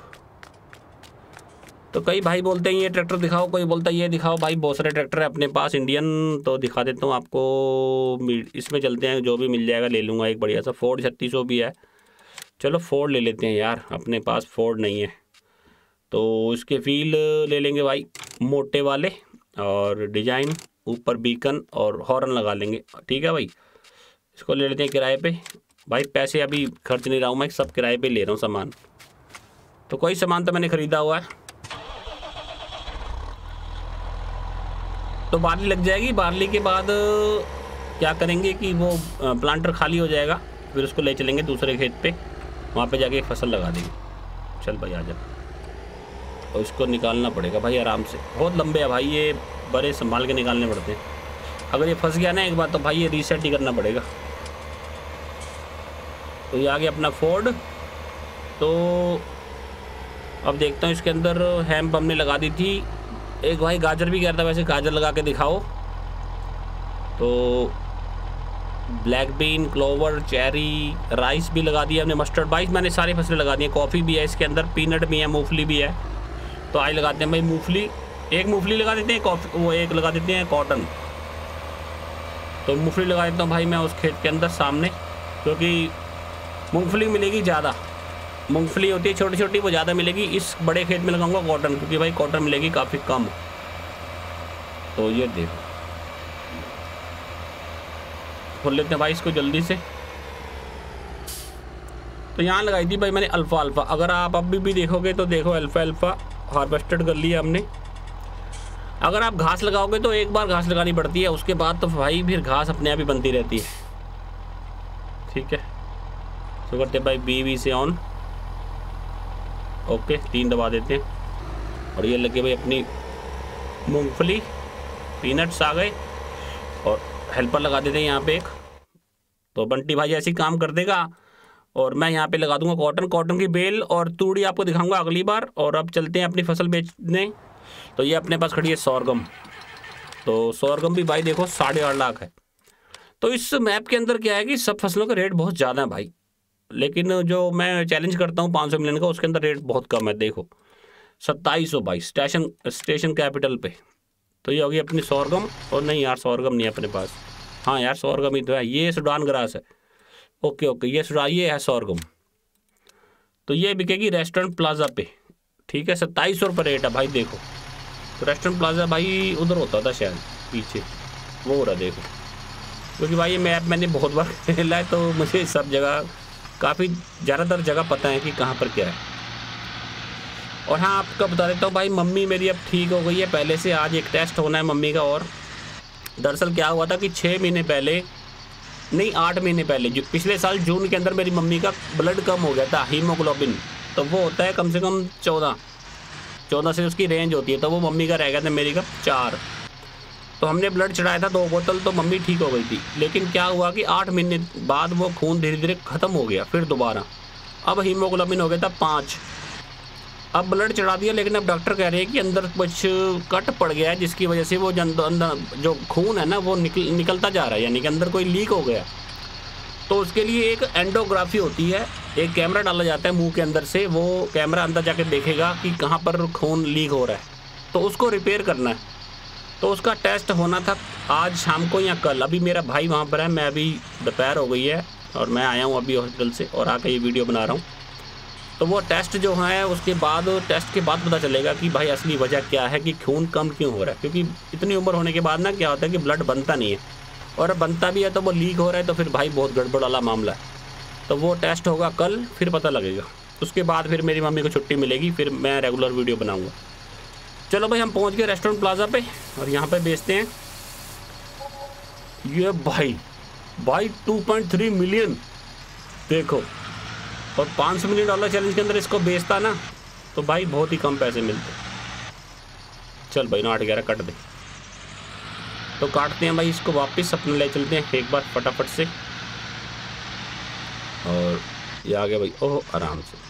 A: तो कई भाई बोलते हैं ये ट्रैक्टर दिखाओ, कोई बोलता है ये दिखाओ। भाई बहुत सारे ट्रैक्टर है अपने पास इंडियन, तो दिखा देता हूँ आपको। इसमें चलते हैं, जो भी मिल जाएगा ले लूँगा। एक बढ़िया सा फोर्ड छत्तीस सौ भी है। चलो फोर्ड ले लेते हैं यार, अपने पास फोर्ड नहीं है तो इसके व्हील ले लेंगे भाई, मोटे वाले। और डिजाइन ऊपर बीकन और हॉर्न लगा लेंगे। ठीक है भाई, इसको ले लेते हैं किराए पे। भाई पैसे अभी खर्च नहीं रहा हूँ मैं, सब किराए पे ले रहा हूँ सामान। तो कोई सामान तो मैंने ख़रीदा हुआ है। तो बार्ली लग जाएगी। बार्ली के बाद क्या करेंगे कि वो प्लांटर खाली हो जाएगा, फिर उसको ले चलेंगे दूसरे खेत पे, वहाँ पे जाके एक फसल लगा देंगे। चल भाई आ जा। और इसको निकालना पड़ेगा भाई आराम से, बहुत लंबे है भाई ये, बड़े संभाल के निकालने पड़ते हैं। अगर ये फंस गया ना एक बार तो भाई ये रीसेट ही करना पड़ेगा। तो ये आ गया अपना फोर्ड। तो अब देखता हूँ इसके अंदर हैम्प हमने लगा दी थी। एक भाई गाजर भी कह रहा था, वैसे गाजर लगा के दिखाओ। तो black bean, clover, cherry, rice भी लगा दिया हमने, मस्टर्ड। भाई मैंने सारी फसलें लगा दी हैं। कॉफ़ी भी है इसके अंदर, पीनट भी है, मूंगफली भी है। तो आज लगाते हैं भाई मूंगफली। एक मूंगफली लगा देते हैं, कॉफ़ी वो एक लगा देते हैं कॉटन। तो मूंगफली लगा देता हूँ भाई मैं उस खेत के अंदर सामने, क्योंकि मूंगफली मिलेगी ज़्यादा। मूंगफली होती है छोटी छोटी, वो ज़्यादा मिलेगी। इस बड़े खेत में लगाऊंगा कॉटन, क्योंकि भाई कॉटन मिलेगी काफ़ी कम। तो ये देखो, खोल लेते हैं भाई इसको जल्दी से। तो यहाँ लगाई थी भाई मैंने अल्फ़ा अल्फ़ा। अगर आप अभी भी देखोगे तो देखो अल्फ़ा अल्फ़ा हार्वेस्टेड कर लिया हमने। अगर आप घास लगाओगे तो एक बार घास लगानी पड़ती है, उसके बाद तो भाई फिर घास अपने आप ही बनती रहती है। ठीक है, तो करते हैं भाई बी वी से ऑन। ओके, तीन दबा देते हैं। और ये लगे भाई अपनी मूंगफली, पीनट्स आ गए। और हेल्पर लगा देते हैं यहाँ पे एक। तो बंटी भाई ऐसे ही काम कर देगा। और मैं यहाँ पे लगा दूंगा कॉटन, कॉटन की बेल और तूड़ी आपको दिखाऊंगा अगली बार। और अब चलते हैं अपनी फसल बेचने। तो ये अपने पास खड़ी है सोरगम। तो सोरगम भी भाई देखो साढ़े आठ लाख है। तो इस मैप के अंदर क्या है कि सब फसलों का रेट बहुत ज़्यादा है भाई, लेकिन जो मैं चैलेंज करता हूँ पाँच सौ मिलियन का, उसके अंदर रेट बहुत कम है। देखो सत्ताईस सौ बाईस स्टेशन स्टेशन कैपिटल पे। तो ये होगी अपनी सोरगम। और नहीं यार, सोरगम नहीं है अपने पास। हाँ यार, सोरगम ही तो है। ये सूडान ग्रास है। ओके ओके, ये सुडा ये है सोरगम। तो ये बिकेगी रेस्टोरेंट प्लाजा पे। ठीक है, सत्ताईस सौ रुपये रेट है भाई। देखो तो रेस्टोरेंट प्लाजा भाई उधर होता था शायद पीछे, वो हो रहा देखो। क्योंकि भाई ये मैप मैंने बहुत बार खेला है, तो मुझे सब जगह काफ़ी ज़्यादातर जगह पता है कि कहाँ पर क्या है। और हाँ, आपको बता देता हूँ भाई, मम्मी मेरी अब ठीक हो गई है पहले से। आज एक टेस्ट होना है मम्मी का। और दरअसल क्या हुआ था कि छः महीने पहले, नहीं आठ महीने पहले, जो पिछले साल जून के अंदर मेरी मम्मी का ब्लड कम हो गया था, हीमोग्लोबिन। तो वो होता है कम से कम चौदह चौदह से उसकी रेंज होती है। तो वो मम्मी का रह गया था, मेरी का चार। तो हमने ब्लड चढ़ाया था दो बोतल, तो मम्मी ठीक हो गई थी। लेकिन क्या हुआ कि आठ महीने बाद वो खून धीरे धीरे ख़त्म हो गया फिर दोबारा। अब हीमोग्लोबिन हो गया था पाँच। अब ब्लड चढ़ा दिया, लेकिन अब डॉक्टर कह रहे हैं कि अंदर कुछ कट पड़ गया है, जिसकी वजह से वो अंदर जो खून है ना वो निकल निकलता जा रहा है, यानी कि अंदर कोई लीक हो गया। तो उसके लिए एक एंडोग्राफी होती है, एक कैमरा डाला जाता है मुंह के अंदर से। वो कैमरा अंदर जाके देखेगा कि कहाँ पर खून लीक हो रहा है, तो उसको रिपेयर करना है। तो उसका टेस्ट होना था आज शाम को या कल। अभी मेरा भाई वहाँ पर है, मैं अभी दोपहर हो गई है और मैं आया हूँ अभी हॉस्पिटल से और आकर ये वीडियो बना रहा हूँ। तो वो टेस्ट जो है उसके बाद, टेस्ट के बाद पता चलेगा कि भाई असली वजह क्या है कि खून कम क्यों हो रहा है। क्योंकि इतनी उम्र होने के बाद ना क्या होता है कि ब्लड बनता नहीं है, और बनता भी है तो वो लीक हो रहा है, तो फिर भाई बहुत गड़बड़ वाला मामला है। तो वो टेस्ट होगा कल, फिर पता लगेगा। उसके बाद फिर मेरी मम्मी को छुट्टी मिलेगी, फिर मैं रेगुलर वीडियो बनाऊँगा। चलो भाई, हम पहुँच गए रेस्टोरेंट प्लाजा पे और यहाँ पर बेचते हैं ये भाई भाई टू पॉइंट थ्री मिलियन देखो। और पाँच सौ मिलियन डॉलर चैलेंज के अंदर इसको बेचता ना तो भाई बहुत ही कम पैसे मिलते। चल भाई, नौ आठ ग्यारह कट दे। तो काटते हैं भाई इसको, वापस अपने ले चलते हैं एक बार फटाफट से। और ये आ गया भाई, ओह आराम से।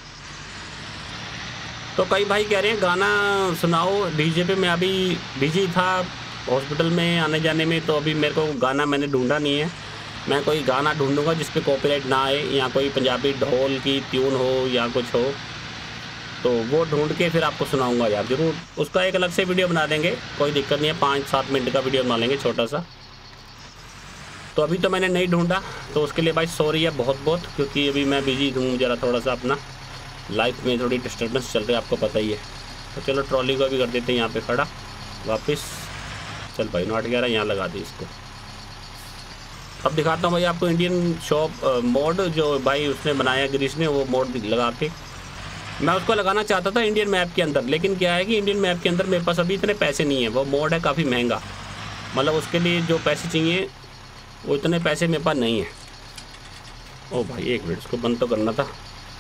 A: तो कई भाई कह रहे हैं गाना सुनाओ डीजे पे। मैं अभी बिजी था हॉस्पिटल में आने जाने में, तो अभी मेरे को गाना मैंने ढूंढा नहीं है। मैं कोई गाना ढूंढूंगा जिस पे कॉपीराइट ना आए, या कोई पंजाबी ढोल की ट्यून हो या कुछ हो, तो वो ढूंढ के फिर आपको सुनाऊंगा यार ज़रूर। उसका एक अलग से वीडियो बना देंगे, कोई दिक्कत नहीं है, पाँच सात मिनट का वीडियो बना लेंगे छोटा सा। तो अभी तो मैंने नहीं ढूंढा, तो उसके लिए भाई सॉरी है बहुत बहुत, क्योंकि अभी मैं बिजी हूँ ज़रा थोड़ा सा, अपना लाइफ में थोड़ी डिस्टर्बेंस चल रही है, आपको पता ही है। तो चलो ट्रॉली को भी कर देते हैं यहाँ पे खड़ा वापस। चल भाई नौ आठ ग्यारह यहाँ लगा दी इसको। अब दिखाता हूँ भाई आपको इंडियन शॉप मोड जो भाई उसने बनाया गिरीश ने, वो मोड लगा के। मैं उसको लगाना चाहता था इंडियन मैप के अंदर, लेकिन क्या है कि इंडियन मैप के अंदर मेरे पास अभी इतने पैसे नहीं है। वो मोड है काफ़ी महंगा, मतलब उसके लिए जो पैसे चाहिए वो इतने पैसे मेरे पास नहीं है। ओ भाई एक मिनट, इसको बंद तो करना था,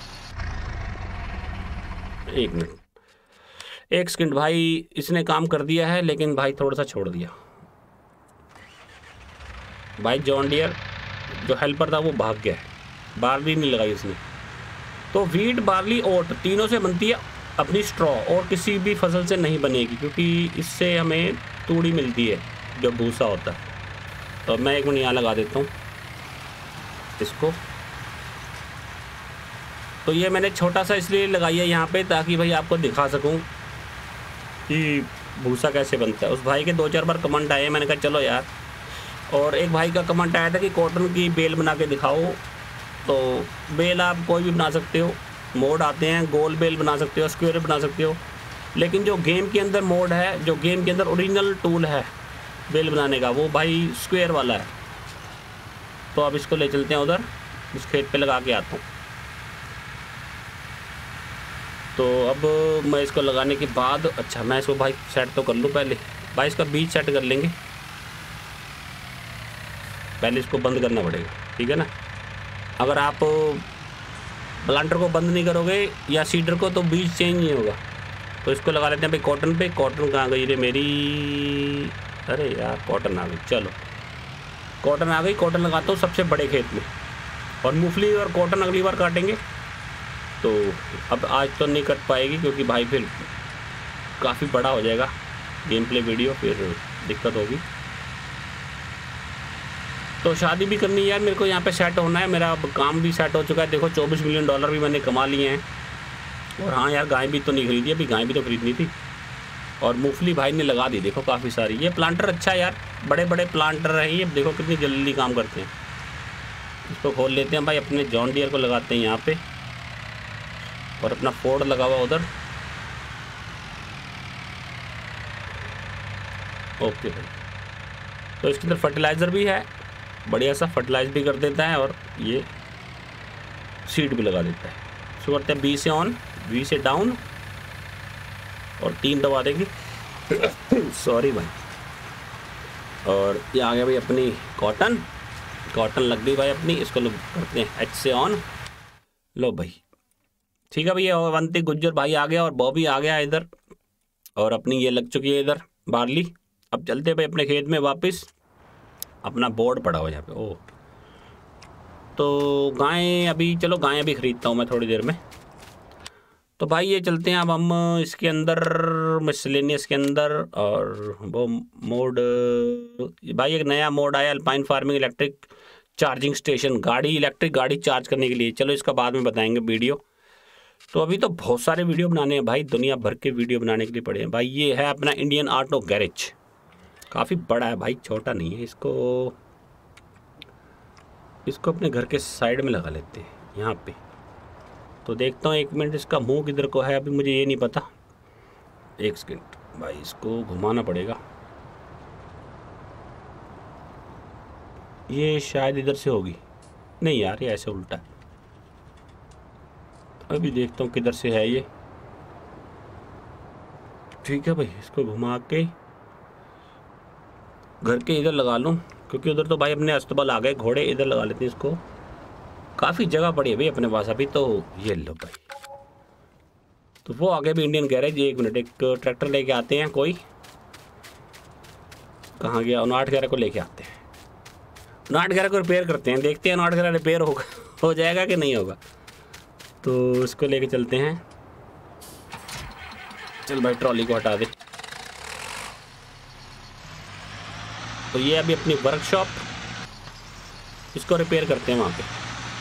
A: एक मिनट एक सेकंड भाई। इसने काम कर दिया है, लेकिन भाई थोड़ा सा छोड़ दिया भाई। जॉन डियर जो हेल्पर था वो भाग गया है, बार्ली नहीं लगाई उसने। तो वीट बार्ली ओट तीनों से बनती है अपनी स्ट्रॉ, और किसी भी फसल से नहीं बनेगी, क्योंकि इससे हमें तूड़ी मिलती है जो भूसा होता है। तो मैं एक मिनट यहाँ लगा देता हूँ इसको। तो ये मैंने छोटा सा इसलिए लगाई है यहाँ पे, ताकि भाई आपको दिखा सकूँ कि भूसा कैसे बनता है। उस भाई के दो चार बार कमेंट आए, मैंने कहा चलो यार। और एक भाई का कमेंट आया था कि कॉटन की बेल बना के दिखाओ। तो बेल आप कोई भी बना सकते हो, मोड आते हैं, गोल बेल बना सकते हो, स्क्वायर बना सकते हो। लेकिन जो गेम के अंदर मोड है, जो गेम के अंदर ओरिजिनल टूल है बेल बनाने का, वो भाई स्क्वायर वाला है। तो अब इसको ले चलते हैं उधर, इस खेत पे लगा के आता हूँ। तो अब मैं इसको लगाने के बाद, अच्छा मैं इसको भाई सेट तो कर लूँ पहले। भाई इसका बीज सेट कर लेंगे, पहले इसको बंद करना पड़ेगा, ठीक है ना। अगर आप प्लांटर को बंद नहीं करोगे या सीडर को, तो बीज चेंज नहीं होगा। तो इसको लगा लेते हैं भाई कॉटन पे। कॉटन कहाँ गई रे मेरी, अरे यार कॉटन आ गई। चलो कॉटन आ गई, कॉटन लगाता हूँ सबसे बड़े खेत में। और मूंगफली और कॉटन अगली बार काटेंगे। तो अब आज तो नहीं कट पाएगी, क्योंकि भाई फिर काफ़ी बड़ा हो जाएगा गेम प्ले वीडियो, फिर दिक्कत होगी। तो शादी भी करनी है यार मेरे को, यहाँ पे सेट होना है, मेरा काम भी सेट हो चुका है। देखो चौबीस मिलियन डॉलर भी मैंने कमा लिए हैं। और हाँ यार गाय भी तो नहीं खरीदी, अभी गाय भी तो खरीदनी थी। और मूंगफली भाई ने लगा दी देखो काफ़ी सारी। ये प्लांटर अच्छा है यार, बड़े बड़े प्लांटर है ये, देखो कितनी जल्दी काम करते हैं। इसको खोल लेते हैं भाई, अपने जॉन डियर को लगाते हैं यहाँ पे, और अपना फोर्ड लगा हुआ उधर। ओके भाई, तो इसके अंदर फर्टिलाइज़र भी है, बढ़िया सा फर्टिलाइज भी कर देता है, और ये सीड भी लगा देता है। इसको करते हैं बी से ऑन, बी से डाउन, और तीन दबा देंगे सॉरी भाई। और ये आ गया भाई अपनी कॉटन, कॉटन लग गई भाई अपनी। इसको करते हैं एच से ऑन। लो भाई ठीक है भैया। अवंती गुज्जर भाई आ गया, और बॉबी आ गया इधर, और अपनी ये लग चुकी है इधर बार्ली। अब चलते भाई अपने खेत में वापस। अपना बोर्ड पड़ा हुआ यहाँ पे। ओह, तो गायें अभी, चलो गायें भी खरीदता हूँ मैं थोड़ी देर में। तो भाई ये चलते हैं अब हम इसके अंदर, मिसलेनियस के अंदर। और वो मोड भाई, एक नया मोड आया alpine farming electric charging station, गाड़ी इलेक्ट्रिक गाड़ी चार्ज करने के लिए। चलो इसका बाद में बताएंगे वीडियो। तो अभी तो बहुत सारे वीडियो बनाने हैं भाई, दुनिया भर के वीडियो बनाने के लिए पड़े हैं भाई। ये है अपना इंडियन ऑटो गैरेज, काफ़ी बड़ा है भाई, छोटा नहीं है। इसको इसको अपने घर के साइड में लगा लेते हैं यहाँ पे। तो देखता हूँ एक मिनट, इसका मुंह किधर को है अभी मुझे ये नहीं पता। एक सेकंड भाई, इसको घुमाना पड़ेगा। ये शायद इधर से होगी, नहीं यार ये ऐसे उल्टा है। अभी देखता हूँ किधर से है ये। ठीक है भाई, इसको घुमा के घर के इधर लगा लूँ, क्योंकि उधर तो भाई अपने अस्तबल आ गए घोड़े। इधर लगा लेते हैं इसको, काफ़ी जगह पड़ी है भाई अपने पास अभी तो। ये लो भाई, तो वो आगे भी इंडियन गैरेज। एक मिनट, एक ट्रैक्टर लेके आते हैं कोई, कहाँ गया? उनाहठ ग्यारह को लेके आते हैं, उनाहठ ग्यारह को रिपेयर करते हैं, देखते हैं उनाहठ ग्यारह रिपेयर होगा हो जाएगा कि नहीं होगा। तो इसको लेके चलते हैं। चल भाई ट्रॉली को हटा दे। तो ये अभी अपनी वर्कशॉप, इसको रिपेयर करते हैं वहाँ पे।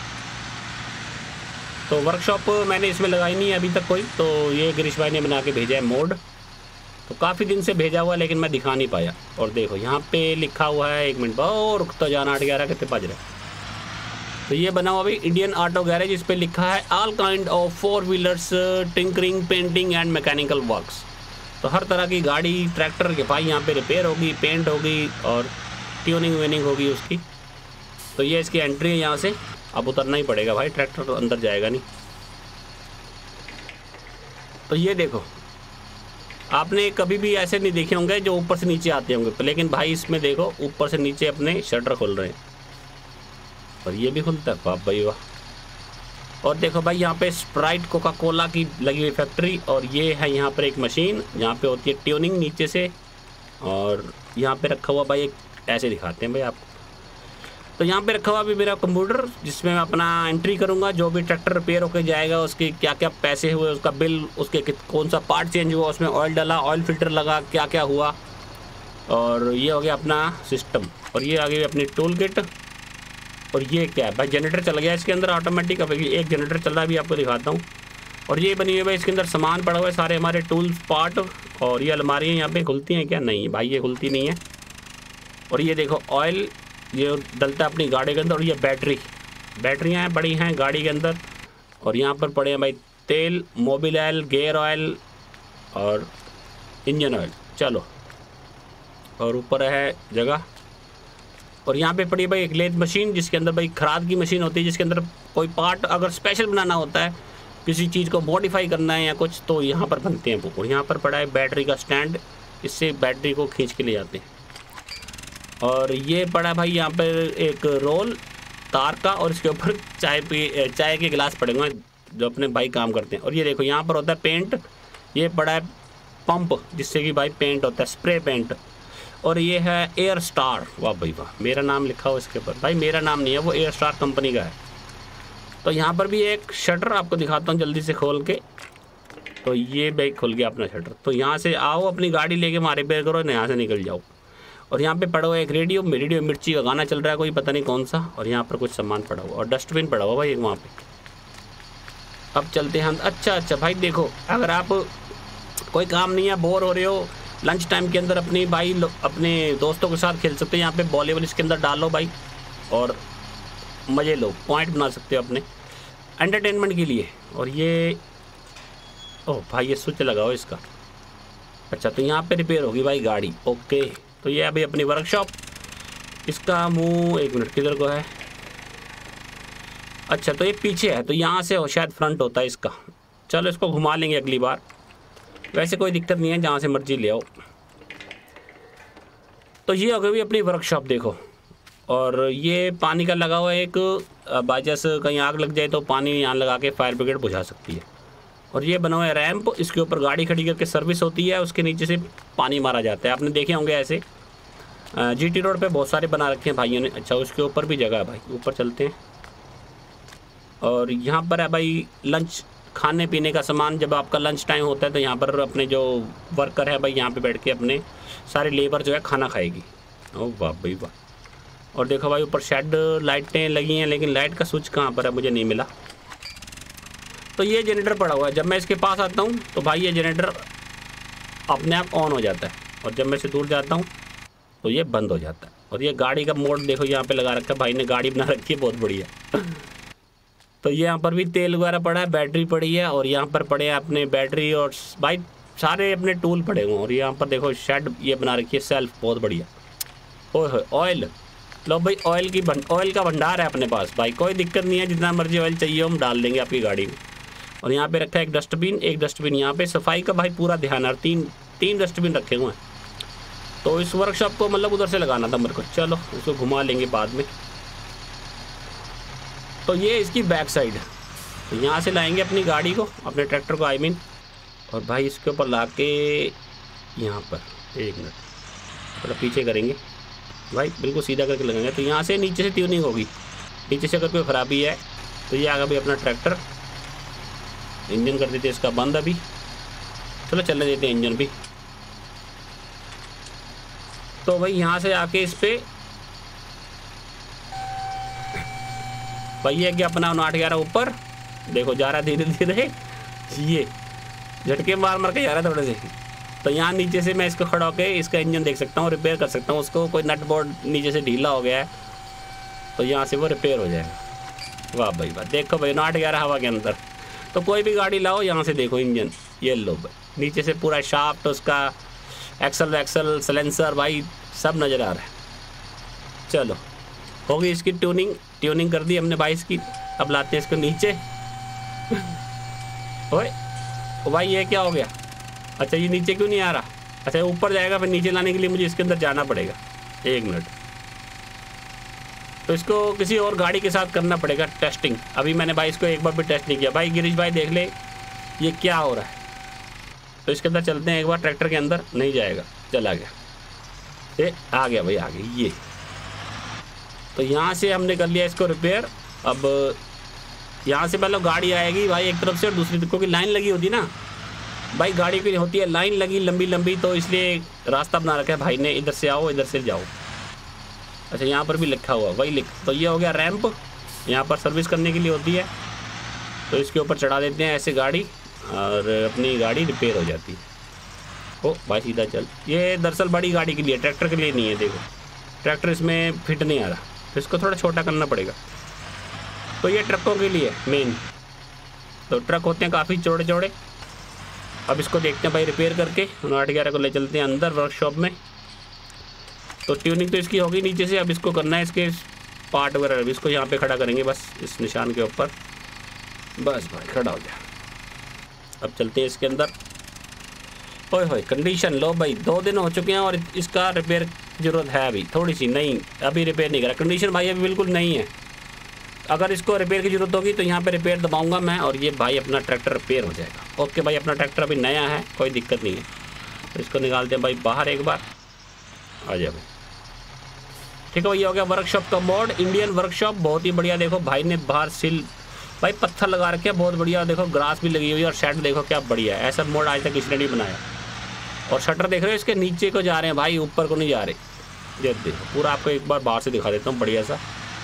A: तो वर्कशॉप मैंने इसमें लगाई नहीं है अभी तक कोई, तो ये गिरीश भाई ने बना के भेजा है मोड। तो काफ़ी दिन से भेजा हुआ है लेकिन मैं दिखा नहीं पाया। और देखो यहाँ पे लिखा हुआ है, एक मिनट बहुत रुकता जाना, आठ ग्यारह कितने बज रहे। तो ये बना हुआ भाई इंडियन ऑटो गैरेज, इस पर लिखा है all kind of four wheelers tinkering painting and mechanical works. तो हर तरह की गाड़ी ट्रैक्टर के भाई यहाँ पे रिपेयर होगी, पेंट होगी और ट्यूनिंग व्यूनिंग होगी उसकी। तो ये इसकी एंट्री है यहाँ से। अब उतरना ही पड़ेगा भाई, ट्रैक्टर तो अंदर जाएगा नहीं। तो ये देखो, आपने कभी भी ऐसे नहीं देखे होंगे जो ऊपर से नीचे आते होंगे, लेकिन भाई इसमें देखो ऊपर से नीचे अपने शटर खुल रहे हैं और ये भी खुलता है। वाह भाई वाह। और देखो भाई यहाँ पे स्प्राइट कोका कोला की लगी हुई फैक्ट्री, और ये है यहाँ पर एक मशीन यहाँ पे होती है ट्यूनिंग नीचे से। और यहाँ पे रखा हुआ भाई एक, ऐसे दिखाते हैं भाई आपको। तो यहाँ पे रखा हुआ भी मेरा कंप्यूटर, जिसमें मैं अपना एंट्री करूँगा, जो भी ट्रैक्टर रिपेयर होकर जाएगा उसके क्या क्या पैसे हुए, उसका बिल, उसके कौन सा पार्ट चेंज हुआ, उसमें ऑयल डाला, ऑयल फिल्टर लगा, क्या क्या हुआ। और ये हो गया अपना सिस्टम। और ये आ गई अपनी टूल किट। और ये क्या है भाई, जनरेटर चल गया इसके अंदर ऑटोमेटिक। अब एक जनरेटर चल रहा है, अभी आपको दिखाता हूँ। और ये बनी हुई है भाई, इसके अंदर सामान पड़ा हुआ है सारे हमारे टूल्स पार्ट। और ये अलमारी है, यहाँ पे खुलती हैं क्या? नहीं भाई ये खुलती नहीं है। और ये देखो ऑयल ये डलता है अपनी गाड़ी के अंदर। और ये बैटरी, बैटरियाँ हैं बड़ी हैं गाड़ी के अंदर। और यहाँ पर पड़े हैं भाई तेल, मोबिल ऑयल, गेयर ऑयल और इंजन ऑयल। चलो, और ऊपर है जगह। और यहाँ पे पड़ी है भाई एक लेथ मशीन, जिसके अंदर भाई खराद की मशीन होती है, जिसके अंदर कोई पार्ट अगर स्पेशल बनाना होता है, किसी चीज़ को मॉडिफाई करना है या कुछ, तो यहाँ पर बनते हैं वो। और यहाँ पर पड़ा है बैटरी का स्टैंड, इससे बैटरी को खींच के ले जाते हैं। और ये पड़ा भाई यहाँ पर एक रोल तार का, और इसके ऊपर चाय पी चाय के गिलास पड़े हुए हैं जो अपने भाई काम करते हैं। और ये देखो यहाँ पर होता है पेंट, ये पड़ा है पंप जिससे कि भाई पेंट होता है, स्प्रे पेंट। और ये है एयर स्टार। वाह भाई वाह, मेरा नाम लिखा हो इसके ऊपर। भाई मेरा नाम नहीं है, वो एयर स्टार कंपनी का है। तो यहाँ पर भी एक शटर आपको दिखाता हूँ जल्दी से खोल के। तो ये भाई खुल गया अपना शटर। तो यहाँ से आओ, अपनी गाड़ी लेके वहाँ रिपेयर करो, यहाँ से निकल जाओ। और यहाँ पे पड़ा हुआ एक रेडियो, रेडियो मिर्ची का गाना चल रहा है कोई पता नहीं कौन सा। और यहाँ पर कुछ सामान पड़ा हुआ और डस्टबिन पड़ा हुआ भाई एक वहाँ पे। अब चलते हैं हम। अच्छा अच्छा भाई देखो, अगर आप कोई काम नहीं है, बोर हो रहे हो, लंच टाइम के अंदर अपनी भाई अपने दोस्तों के साथ खेल सकते हो। यहाँ पे वॉलीबॉल इसके अंदर डालो भाई और मज़े लो, पॉइंट बना सकते हो अपने एंटरटेनमेंट के लिए। और ये ओह भाई ये स्विच लगाओ इसका। अच्छा, तो यहाँ पे रिपेयर होगी भाई गाड़ी। ओके, तो ये अभी अपनी वर्कशॉप, इसका मुंह एक मिनट किधर को है? अच्छा, तो ये पीछे है, तो यहाँ से हो शायद फ्रंट होता है इसका। चलो इसको घुमा लेंगे अगली बार, वैसे कोई दिक्कत नहीं है, जहाँ से मर्जी ले आओ। तो ये हो गई अपनी वर्कशॉप देखो। और ये पानी का लगा हुआ है एक, बाई चांस कहीं आग लग जाए तो पानी यहाँ लगा के फायर ब्रिगेड बुझा सकती है। और ये बना हुआ है रैंप, इसके ऊपर गाड़ी खड़ी करके सर्विस होती है, उसके नीचे से पानी मारा जाता है। आपने देखे होंगे ऐसे जीटी रोड पे बहुत सारे बना रखे हैं भाइयों ने। अच्छा, उसके ऊपर भी जगह है भाई, ऊपर चलते हैं। और यहाँ पर है भाई लंच, खाने पीने का सामान। जब आपका लंच टाइम होता है तो यहाँ पर अपने जो वर्कर है भाई यहाँ पे बैठ के अपने सारे लेबर जो है खाना खाएगी। ओह वाह भाई वाह। और देखो भाई ऊपर शेड लाइटें लगी हैं, लेकिन लाइट का स्विच कहाँ पर है मुझे नहीं मिला। तो ये जनरेटर पड़ा हुआ है, जब मैं इसके पास आता हूँ तो भाई ये जनरेटर अपने आप ऑन हो जाता है, और जब मैं से दूर जाता हूँ तो ये बंद हो जाता है। और ये गाड़ी का मोड देखो यहाँ पे लगा रखा है, भाई ने गाड़ी बना रखी है बहुत बढ़िया। तो ये यहाँ पर भी तेल वगैरह पड़ा है, बैटरी पड़ी है, और यहाँ पर पड़े हैं अपने बैटरी और भाई सारे अपने टूल पड़े हुए हैं। और यहाँ पर देखो शेड ये बना रखी है, सेल्फ बहुत बढ़िया। ओह ऑयल, लो भाई ऑयल की ऑयल का भंडार है अपने पास भाई, कोई दिक्कत नहीं है, जितना मर्जी ऑयल चाहिए हम डाल देंगे आपकी गाड़ी में। और यहाँ पे रखा है एक डस्टबिन, एक डस्टबिन यहाँ पे सफाई का भाई पूरा ध्यान है, तीन तीन डस्टबिन रखे हुए हैं। तो इस वर्कशॉप को मतलब उधर से लगाना था मेरे को। चलो इसको घुमा लेंगे बाद में। तो ये इसकी बैक साइड है, तो यहाँ से लाएंगे अपनी गाड़ी को, अपने ट्रैक्टर को आई मीन। और भाई इसके ऊपर ला के यहाँ पर एक मिनट, थोड़ा पीछे करेंगे भाई, बिल्कुल सीधा करके लगाएंगे। तो यहाँ से नीचे से ट्यूनिंग होगी, नीचे से अगर कोई ख़राबी है तो ये आगे भाई अपना ट्रैक्टर। इंजन कर देते इसका बंद अभी, चलो चलने देते हैं इंजन भी। तो भाई यहाँ से आके इस पे भाई है कि अपना उनाट ग्यारह ऊपर देखो जा रहा है धीरे धीरे, ये झटके मार मार के जा रहा है थोड़े से। तो यहाँ नीचे से मैं इसको खड़ा होकर इसका इंजन देख सकता हूँ, रिपेयर कर सकता हूँ उसको। कोई नट बोर्ड नीचे से ढीला हो गया है तो यहाँ से वो रिपेयर हो जाएगा। वाह भाई वाह, देखो भाई उनाट ग्यारह हवा के अंदर। तो कोई भी गाड़ी लाओ यहाँ से देखो इंजन, ये लो भाई नीचे से पूरा शाफ्ट, उसका एक्सल वैक्सल सलेंसर भाई सब नज़र आ रहा है। चलो होगी इसकी ट्यूनिंग, ट्यूनिंग कर दी हमने बाईस की। अब लाते हैं इसको नीचे। ओए भाई ये क्या हो गया? अच्छा ये नीचे क्यों नहीं आ रहा? अच्छा ऊपर जाएगा, फिर नीचे लाने के लिए मुझे इसके अंदर जाना पड़ेगा। एक मिनट, तो इसको किसी और गाड़ी के साथ करना पड़ेगा टेस्टिंग। अभी मैंने भाई इसको एक बार भी टेस्ट नहीं किया। भाई गिरीश भाई देख ले ये क्या हो रहा है। तो इसके अंदर चलते हैं एक बार, ट्रैक्टर के अंदर नहीं जाएगा, चला गया, ये आ गया भाई आ गया ये। तो यहाँ से हमने कर लिया इसको रिपेयर। अब यहाँ से मतलब गाड़ी आएगी भाई एक तरफ से और दूसरी तरफ, क्योंकि लाइन लगी होती है ना भाई, गाड़ी की होती है लाइन लगी लंबी लंबी, तो इसलिए रास्ता बना रखा है भाई ने, इधर से आओ इधर से जाओ। अच्छा यहाँ पर भी लिखा हुआ वही लिख, तो ये हो गया रैंप, यहाँ पर सर्विस करने के लिए होती है। तो इसके ऊपर चढ़ा देते हैं ऐसे गाड़ी और अपनी गाड़ी रिपेयर हो जाती है। ओ भाई सीधा चल, ये दरअसल बड़ी गाड़ी के लिए, ट्रैक्टर के लिए नहीं है। देखो ट्रैक्टर इसमें फिट नहीं आ रहा, तो इसको थोड़ा छोटा करना पड़ेगा। तो ये ट्रकों के लिए मेन, तो ट्रक होते हैं काफ़ी चौड़े चौड़े। अब इसको देखते हैं भाई रिपेयर करके, उनाट ग्यारह को ले चलते हैं अंदर वर्कशॉप में। तो ट्यूनिंग तो इसकी होगी नीचे से, अब इसको करना है इसके पार्ट वगैरह। इसको यहाँ पे खड़ा करेंगे बस इस निशान के ऊपर, बस भाई खड़ा हो जाए। अब चलते हैं इसके अंदर। ओए होए कंडीशन लो भाई, दो दिन हो चुके हैं और इसका रिपेयर की ज़रूरत है अभी थोड़ी सी। नहीं अभी रिपेयर नहीं करा, कंडीशन भाई अभी बिल्कुल नहीं है। अगर इसको रिपेयर की ज़रूरत होगी तो यहाँ पे रिपेयर दबाऊंगा मैं और ये भाई अपना ट्रैक्टर रिपेयर हो जाएगा। ओके भाई अपना ट्रैक्टर अभी नया है, कोई दिक्कत नहीं है। तो इसको निकालते हैं भाई बाहर एक बार, आ जाए भाई। ठीक है, ये हो गया वर्कशॉप का मोड, इंडियन वर्कशॉप। बहुत ही बढ़िया, देखो भाई ने बाहर सिल भाई पत्थर लगा रखे, बहुत बढ़िया। देखो ग्रास भी लगी हुई है और शेड देखो क्या बढ़िया है। ऐसा मोड आज तक किसी ने नहीं बनाया। और शटर देख रहे हो इसके नीचे को जा रहे हैं भाई, ऊपर को नहीं जा रहे। ये देखो पूरा आपको एक बार बाहर से दिखा देता हूँ बढ़िया सा।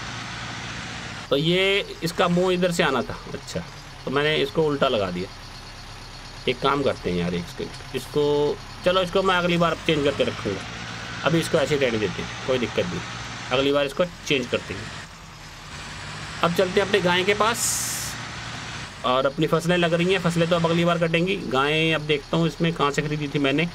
A: तो ये इसका मुंह इधर से आना था, अच्छा तो मैंने इसको उल्टा लगा दिया। एक काम करते हैं यार, इसको इसको चलो इसको मैं अगली बार चेंज करके रखूँगा। अभी इसको ऐसे रहने देते हैं, कोई दिक्कत नहीं, अगली बार इसको चेंज करते हैं। अब चलते हैं अपने गाय के पास और अपनी फसलें लग रही हैं। फसलें तो अब अगली बार कटेंगी। गायें अब देखता हूँ इसमें कहाँ से खरीदी थी मैंने,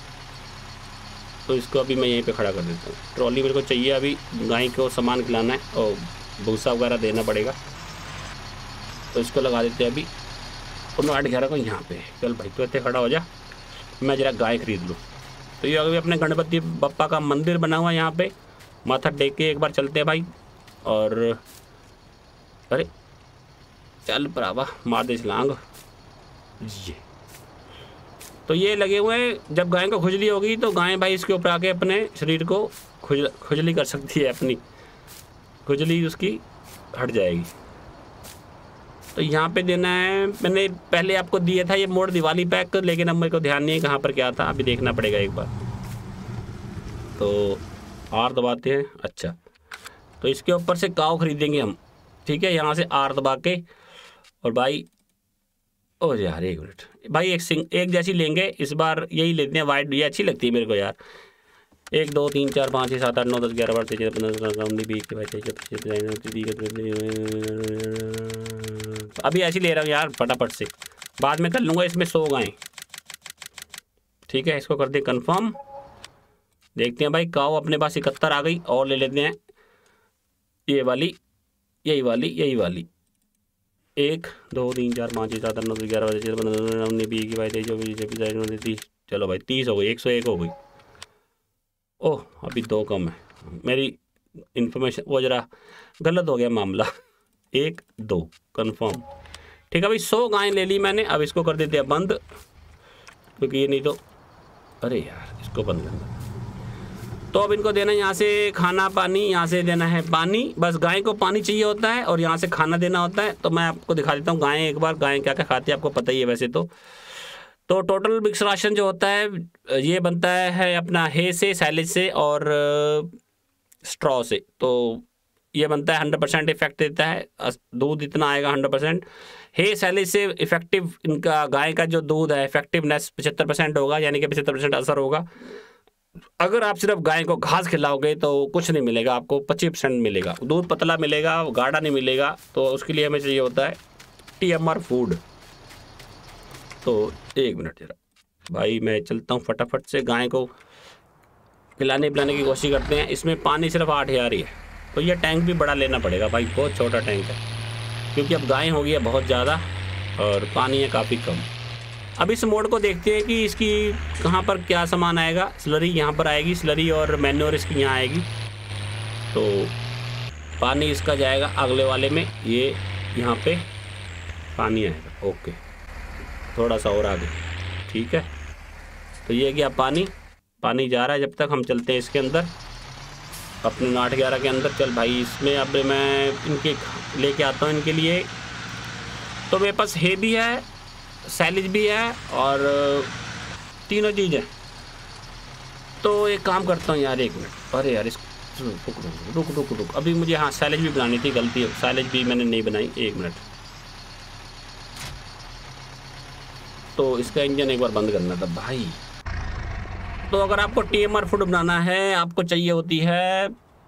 A: तो इसको अभी मैं यहीं पे खड़ा कर देता हूँ। ट्रॉली मेरे को चाहिए, अभी गाय को सामान खिलाना है और भूसा वगैरह देना पड़ेगा। तो इसको लगा देते हैं अभी उनाट ग्यारह को यहाँ पे। चल भाई तो इतने खड़ा हो जा, मैं ज़रा गाय खरीद लूँ। तो ये अभी अपने गणपति बप्पा का मंदिर बना हुआ है यहाँ पे, माथा टेक के एक बार चलते हैं भाई। और अरे चल भरावा मार दे छलांग ये। तो ये लगे हुए हैं, जब गाय को खुजली होगी तो गाय भाई इसके ऊपर आके अपने शरीर को खुजल खुजली कर सकती है, अपनी खुजली उसकी हट जाएगी। तो यहाँ पे देना है, मैंने पहले आपको दिया था ये मोड दिवाली पैक, लेकिन अब मेरे को ध्यान नहीं है कहाँ पर क्या था, अभी देखना पड़ेगा एक बार। तो आर दबाते हैं, अच्छा तो इसके ऊपर से काव खरीदेंगे हम, ठीक है, यहाँ से आर दबा के। और भाई ओ यार एक मिनट भाई, एक सिंग एक जैसी लेंगे इस बार, यही लेते हैं वाइट, ये अच्छी लगती है मेरे को यार। एक दो तीन चार पाँच छः सात आठ नौ दस ग्यारह बारह तेरह पंद्रह उन्नीस बीस अभी ऐसी ले रहा हूँ यार फटाफट से, बाद में कर लूँगा इसमें सौ गाएँ। ठीक है, इसको कर दें कंफर्म। देखते हैं भाई, काव अपने पास इकहत्तर आ गई, और ले लेते हैं ये वाली, यही वाली, यही वाली। एक दो तीन चार पाँच छः सात आठ नौ दस ग्यारह बारह तेरह पंद्रह उन्नीस बीस की बाईस तेईस चौबीस छब्बीस तीस, चलो भाई तीस हो गई, एक सौ एक हो गई। ओह अभी दो कम है, मेरी इन्फॉर्मेशन वो ज़रा गलत हो गया मामला। एक दो कंफर्म। ठीक है भाई, सौ गायें ले ली मैंने। अब इसको कर देते हैं बंद, क्योंकि ये नहीं तो, अरे यार इसको बंद करना। तो अब इनको देना यहाँ से खाना पानी, यहाँ से देना है पानी। बस गाय को पानी चाहिए होता है और यहाँ से खाना देना होता है। तो मैं आपको दिखा देता हूँ गाय, एक बार गाय क्या क्या खाती है आपको पता ही है वैसे तो। तो टोटल मिक्स राशन जो होता है ये बनता है अपना हे से, सैलेज से और स्ट्रॉ से। तो ये बनता है हंड्रेड परसेंट इफेक्ट देता है, दूध इतना आएगा हंड्रेड परसेंट। हे सैलेज से इफेक्टिव इनका गाय का जो दूध है इफेक्टिवनेस पचहत्तर परसेंट होगा, यानी कि पचहत्तर परसेंट असर होगा। अगर आप सिर्फ गाय को घास खिलाओगे तो कुछ नहीं मिलेगा आपको, पच्चीस परसेंट मिलेगा, दूध पतला मिलेगा, गाढ़ा नहीं मिलेगा। तो उसके लिए हमें चाहिए होता है टी एम आर फूड। तो एक मिनट जरा भाई, मैं चलता हूँ फटाफट से, गाय को पिलाने पिलाने की कोशिश करते हैं। इसमें पानी सिर्फ आठ हज़ार ही है, तो ये टैंक भी बड़ा लेना पड़ेगा भाई, बहुत छोटा टैंक है क्योंकि अब गाय हो गई है बहुत ज़्यादा और पानी है काफ़ी कम। अब इस मोड को देखते हैं कि इसकी कहाँ पर क्या सामान आएगा। स्लरी यहाँ पर आएगी, स्लरी और मैन्योर इसकी यहाँ आएगी। तो पानी इसका जाएगा अगले वाले में, ये यहाँ पे पानी आएगा। ओके, थोड़ा सा और आगे, ठीक है। तो ये गया पानी, पानी जा रहा है जब तक हम चलते हैं इसके अंदर अपने नाट ग्यारह के अंदर। चल भाई, इसमें अब मैं इनके लेके आता हूँ इनके लिए। तो मेरे पास हे भी है, सैलेज भी है और तीनों चीज़ें। तो एक काम करता हूँ यार, एक मिनट, अरे यार इस रुक रुक रुक रुक रुक अभी मुझे हाँ सैलेज भी बनानी थी, गलती, सैलेज भी मैंने नहीं बनाई। एक मिनट, तो इसका इंजन एक बार बंद करना था भाई। तो अगर आपको टी एम आर फूड बनाना है, आपको चाहिए होती है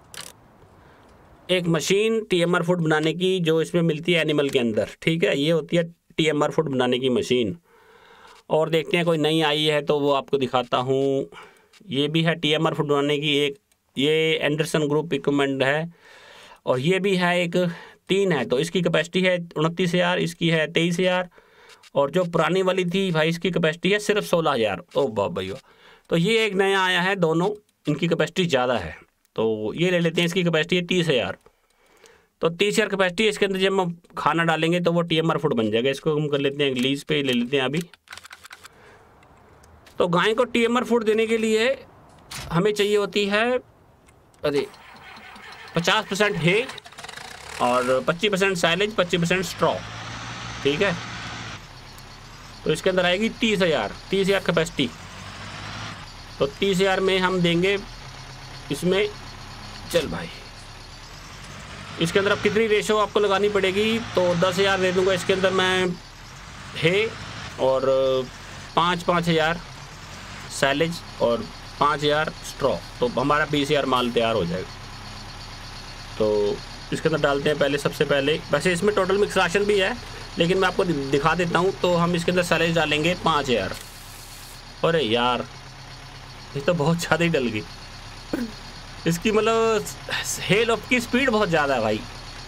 A: एक machine T M R food बनाने की, जो इसमें मिलती है एनिमल के अंदर, ठीक है। ये होती है टी एम आर फूड बनाने की मशीन। और देखते हैं कोई नई आई है तो वो आपको दिखाता हूँ। ये भी है टी एम आर फूड बनाने की एक, ये एंडरसन ग्रुप इक्विपमेंट है। और ये भी है एक, तीन है। तो इसकी कैपेसिटी है उनतीस हज़ार, इसकी है तेईस हज़ार और जो पुरानी वाली थी भाई इसकी कैपेसिटी है सिर्फ सोलह हज़ार। ओ बाप भैया, तो ये एक नया आया है, दोनों इनकी कैपेसिटी ज़्यादा है। तो ये ले लेते हैं, इसकी कैपेसिटी है तीस हज़ार। तो तीस हज़ार कैपेसिटी है, इसके अंदर जब हम खाना डालेंगे तो वो टी एम आर फूड बन जाएगा। इसको हम कर लेते हैं लीज पे ले लेते हैं अभी। तो गाय को टी एम आर फूड देने के लिए हमें चाहिए होती है अरे पचास परसेंट हे और पच्चीस परसेंट साइलेज, पच्चीस परसेंट स्ट्रॉ, ठीक है। तो इसके अंदर आएगी तीस हज़ार, तीस हज़ार कैपेसिटी। तो तीस हज़ार में हम देंगे इसमें, चल भाई इसके अंदर अब कितनी रेशो आपको लगानी पड़ेगी। तो दस हज़ार दे दूँगा इसके अंदर मैं हे और पाँच पाँच हज़ार सैलेज और पाँच हज़ार स्ट्रॉ। तो हमारा बीस हज़ार माल तैयार हो जाएगा। तो इसके अंदर डालते हैं पहले, सबसे पहले वैसे इसमें टोटल मिक्स राशन भी है लेकिन मैं आपको दिखा देता हूँ। तो हम इसके अंदर सैलेज डालेंगे पाँच हज़ार। अरे यार ये तो बहुत ज़्यादा ही डल गई इसकी, मतलब हेल ऑफ की स्पीड बहुत ज़्यादा है भाई।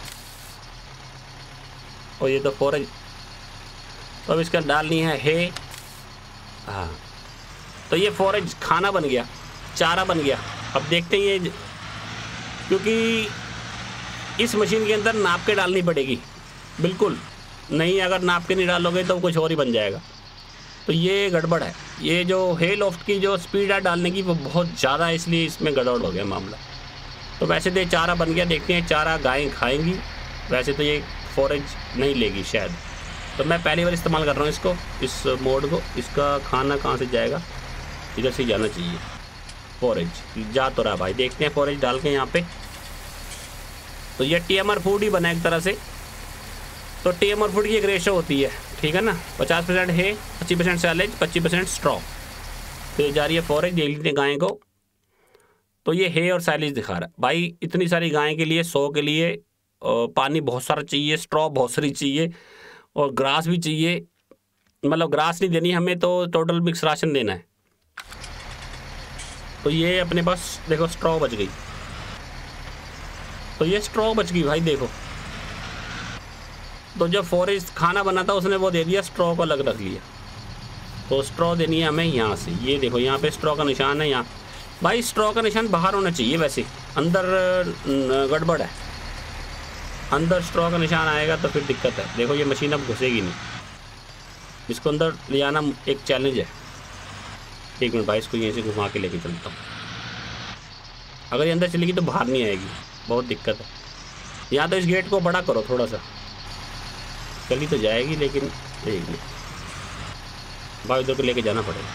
A: और ये तो फॉरेज, तो अब इसका डालनी है हे। हाँ, तो ये फॉरेज खाना बन गया, चारा बन गया। अब देखते हैं ये, क्योंकि इस मशीन के अंदर नाप के डालनी पड़ेगी, बिल्कुल नहीं, अगर नाप के नहीं डालोगे तो कुछ और ही बन जाएगा। तो ये गड़बड़ है, ये जो हे लॉफ्ट की जो स्पीड है डालने की वो बहुत ज़्यादा है, इसलिए इसमें गड़बड़ हो गया मामला। तो वैसे तो ये चारा बन गया, देखते हैं चारा गायें खाएंगी। वैसे तो ये फॉरेज नहीं लेगी शायद, तो मैं पहली बार इस्तेमाल कर रहा हूँ इसको, इस मोड को। इसका खाना कहाँ से जाएगा, इधर से जाना चाहिए। फॉरेज जा तो रहा भाई, देखते हैं फॉरेज डाल के यहाँ पे। तो ये टी एम आर फूड ही बना एक तरह से। तो टी एम आर फूड की एक रेशो होती है, ठीक है ना, पचास परसेंट है, पच्चीस परसेंट सैलेज, पच्चीस परसेंट स्ट्रॉ। तो ये जा रही है फॉरेज, देख लीजिए गाय को। तो ये है और सैलेज दिखा रहा है भाई। इतनी सारी गाय के लिए, सौ के लिए पानी बहुत सारा चाहिए, स्ट्रॉ बहुत सारी चाहिए और ग्रास भी चाहिए। मतलब ग्रास नहीं देनी हमें, तो टोटल मिक्स राशन देना है। तो ये अपने पास देखो स्ट्रॉ बच गई, तो ये स्ट्रॉ बच गई भाई देखो। तो जब फॉरेज खाना बना था उसने वो दे दिया, स्ट्रॉ को अलग रख लिया। तो स्ट्रॉ देनी है हमें यहाँ से, ये देखो यहाँ पे स्ट्रॉ का निशान है। यहाँ भाई स्ट्रॉ का निशान बाहर होना चाहिए, वैसे अंदर गड़बड़ है। अंदर स्ट्रॉ का निशान आएगा तो फिर दिक्कत है। देखो ये मशीन अब घुसेगी नहीं, इसको अंदर ले जाना एक चैलेंज है। एक मिनट भाई, इसको यहीं से घुमा के लेके चलता हूँ। अगर ये अंदर चलेगी तो बाहर नहीं आएगी, बहुत दिक्कत है। या तो इस गेट को बड़ा करो थोड़ा सा, चली तो जाएगी लेकिन एक नहीं भाई, उधर को लेके जाना पड़ेगा।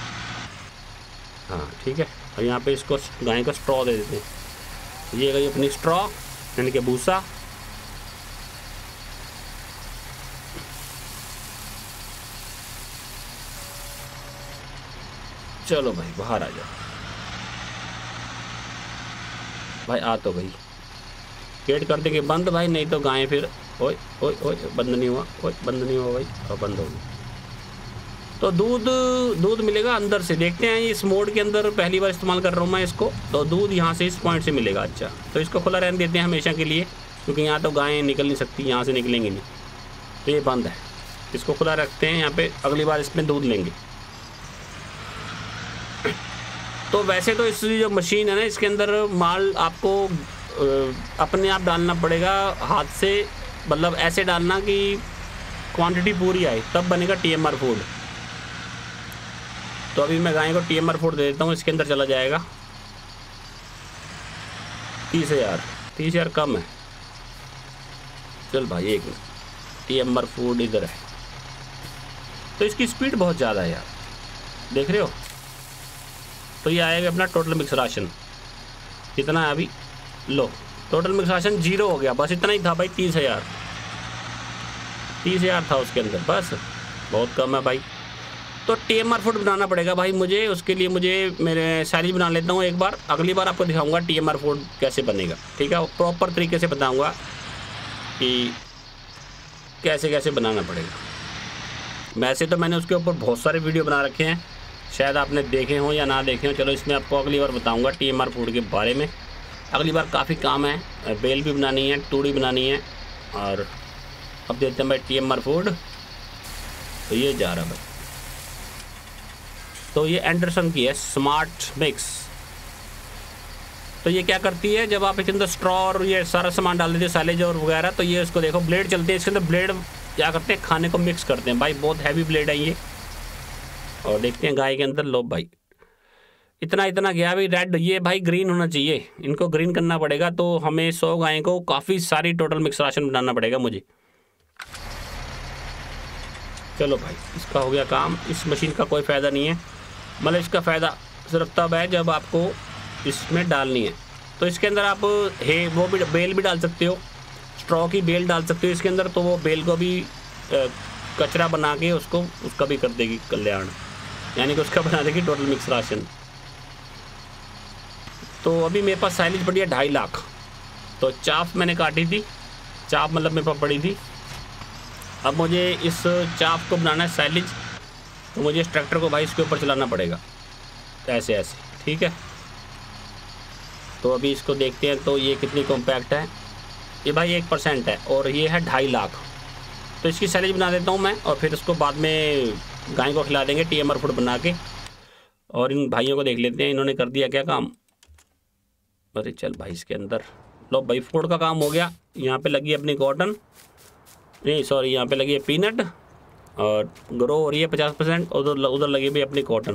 A: हाँ ठीक है। और यहाँ पे इसको गाय को स्ट्रॉ दे देते हैं। ये गई अपनी स्ट्रॉ यानी कि भूसा। चलो भाई बाहर आ जाओ भाई, आ तो गई। गेट कर देंगे बंद भाई, नहीं तो गायें फिर ओए ओए ओए बंद नहीं हुआ, ओए बंद नहीं हुआ भाई, और बंद हो गई। तो दूध दूध मिलेगा अंदर से। देखते हैं इस मोड के अंदर पहली बार इस्तेमाल कर रहा हूँ मैं इसको, तो दूध यहाँ से इस पॉइंट से मिलेगा। अच्छा तो इसको खुला रहने देते हैं हमेशा के लिए, क्योंकि यहाँ तो गायें निकल नहीं सकती, यहाँ से निकलेंगी नहीं, तो ये बंद है। इसको खुला रखते हैं यहाँ पे, अगली बार इसमें दूध लेंगे। तो वैसे तो इस जो मशीन है ना, इसके अंदर माल आपको अपने आप डालना पड़ेगा हाथ से, मतलब ऐसे डालना कि क्वांटिटी पूरी आए, तब बनेगा टीएमआर फूड। तो अभी मैं गाय को टीएमआर फूड दे देता हूँ, इसके अंदर चला जाएगा। तीस हज़ार तीस हज़ार कम है। चल भाई एक मिनट, टीएमआर फूड इधर है। तो इसकी स्पीड बहुत ज़्यादा है यार, देख रहे हो। तो ये आएगा अपना टोटल मिक्स राशन, कितना है अभी, लो टोटल मिक्स राशन जीरो हो गया, बस इतना ही था भाई। तीस हज़ार तीस हज़ार था उसके अंदर, बस बहुत कम है भाई। तो टीएमआर फूड बनाना पड़ेगा भाई मुझे, उसके लिए मुझे मेरे सैलेज बना लेता हूँ एक बार, अगली बार आपको दिखाऊंगा टीएमआर फूड कैसे बनेगा, ठीक है। प्रॉपर तरीके से बताऊंगा कि कैसे कैसे बनाना पड़ेगा। वैसे तो मैंने उसके ऊपर बहुत सारे वीडियो बना रखे हैं, शायद आपने देखे हों या ना देखे हों। चलो इसमें आपको अगली बार बताऊंगा टीएमआर फूड के बारे में। अगली बार काफ़ी काम है, बेल भी बनानी है, टूड़ी बनानी है। और अब देते हैं भाई टीएमआर फूड। तो ये जा रहा भाई, तो ये एंडरसन की है स्मार्ट मिक्स। तो ये क्या करती है, जब आप इसके अंदर स्ट्रॉ और ये सारा सामान डाल देते हैं, साइलेज और वगैरह, तो ये इसको देखो ब्लेड चलते हैं इसके अंदर। ब्लेड क्या करते हैं, खाने को मिक्स करते हैं भाई, बहुत हैवी ब्लेड है ये। और देखते हैं गाय के अंदर, लो भाई इतना इतना गया भाई रेड, ये भाई ग्रीन होना चाहिए, इनको ग्रीन करना पड़ेगा। तो हमें सौ गाय को काफ़ी सारी टोटल मिक्स राशन बनाना पड़ेगा मुझे। चलो भाई इसका हो गया काम। इस मशीन का कोई फ़ायदा नहीं है, मतलब इसका फ़ायदा सिर्फ तब है जब आपको इसमें डालनी है। तो इसके अंदर आप है वो भी बेल भी डाल सकते हो, स्ट्रॉ की बेल डाल सकते हो इसके अंदर, तो वो बेल को भी आ, कचरा बना के उसको उसका भी कर देगी कल्याण, यानी कि उसका बना देगी टोटल मिक्स राशन। तो अभी मेरे पास साइलेज पड़ी है ढाई लाख। तो चाप मैंने काटी थी, चाप मतलब मेरे पास पड़ी थी। अब मुझे इस चाप को बनाना है साइलेज, तो मुझे इस ट्रैक्टर को भाई इसके ऊपर चलाना पड़ेगा ऐसे ऐसे, ठीक है। तो अभी इसको देखते हैं, तो ये कितनी कॉम्पैक्ट है, ये भाई एक परसेंट है और ये है ढाई लाख। तो इसकी साइलेज बना देता हूँ मैं, और फिर इसको बाद में गाय को खिला देंगे टीएमआर फूड बना के। और इन भाइयों को देख लेते हैं इन्होंने कर दिया क्या काम। अरे चल भाई इसके अंदर लो भाई, फूड का काम हो गया। यहाँ पे लगी अपनी कॉटन, नहीं सॉरी यहाँ पे लगी है पीनट, और ग्रो हो रही है पचास परसेंट, उधर उधर लगी भी अपनी कॉटन।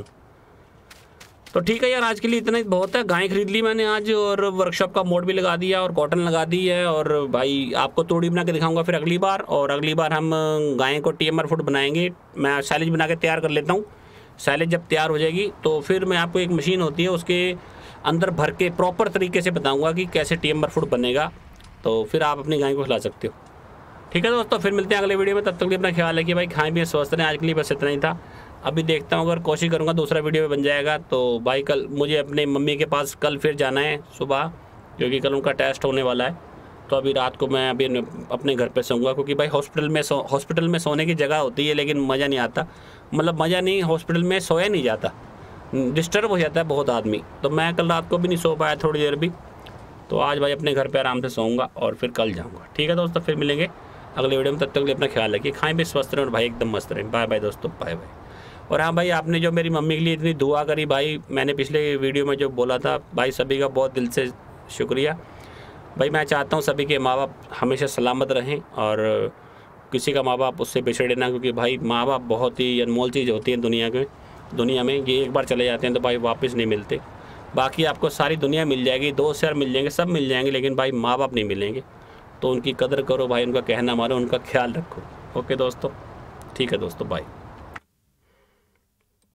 A: तो ठीक है यार, आज के लिए इतना ही बहुत है। गाय खरीद ली मैंने आज, और वर्कशॉप का मोड भी लगा दिया, और कॉटन लगा दी है। और भाई आपको तोड़ी बना के दिखाऊंगा फिर अगली बार। और अगली बार हम गाय को टीएमआर फूड बनाएंगे। मैं साइलेज बना के तैयार कर लेता हूँ। साइलेज जब तैयार हो जाएगी तो फिर मैं आपको एक मशीन होती है उसके अंदर भर के प्रॉपर तरीके से बताऊँगा कि कैसे टीएमआर फूड बनेगा, तो फिर आप अपनी गाय को खिला सकते हो। ठीक है दोस्तों, फिर मिलते हैं अगले वीडियो में। तब तक भी अपना ख्याल रखिए भाई, खाएं पिए स्वस्थ रहें। आज के लिए बस इतना ही था। अभी देखता हूँ, अगर कोशिश करूँगा दूसरा वीडियो बन जाएगा। तो भाई कल मुझे अपने मम्मी के पास कल फिर जाना है सुबह, क्योंकि कल उनका टेस्ट होने वाला है। तो अभी रात को मैं अभी अपने घर पे सोऊंगा, क्योंकि भाई हॉस्पिटल में सो हॉस्पिटल में सोने की जगह होती है, लेकिन मज़ा नहीं आता। मतलब मज़ा नहीं, हॉस्पिटल में सोया नहीं जाता, डिस्टर्ब हो जाता है बहुत आदमी। तो मैं कल रात को भी नहीं सो पाया थोड़ी देर भी। तो आज भाई अपने घर पर आराम से सोऊंगा और फिर कल जाऊँगा। ठीक है दोस्तों, फिर मिलेंगे अगले वीडियो में। तब तक लिए अपना ख्याल रखिए, खाएं भी स्वस्थ रहें और भाई एकदम मस्त रहें। बाय बाय दोस्तों, बाय बाय। और हाँ भाई, आपने जो मेरी मम्मी के लिए इतनी दुआ करी भाई, मैंने पिछले वीडियो में जो बोला था भाई, सभी का बहुत दिल से शुक्रिया भाई। मैं चाहता हूँ सभी के माँ बाप हमेशा सलामत रहें, और किसी का माँ बाप उससे बिछड़े ना, क्योंकि भाई माँ बाप बहुत ही अनमोल चीज़ होती है दुनिया के दुनिया में। ये एक बार चले जाते हैं तो भाई वापस नहीं मिलते। बाकी आपको सारी दुनिया मिल जाएगी, दोस्त यार मिल जाएंगे, सब मिल जाएंगे, लेकिन भाई माँ बाप नहीं मिलेंगे। तो उनकी कदर करो भाई, उनका कहना मानो, उनका ख्याल रखो। ओके दोस्तों, ठीक है दोस्तों, बाय।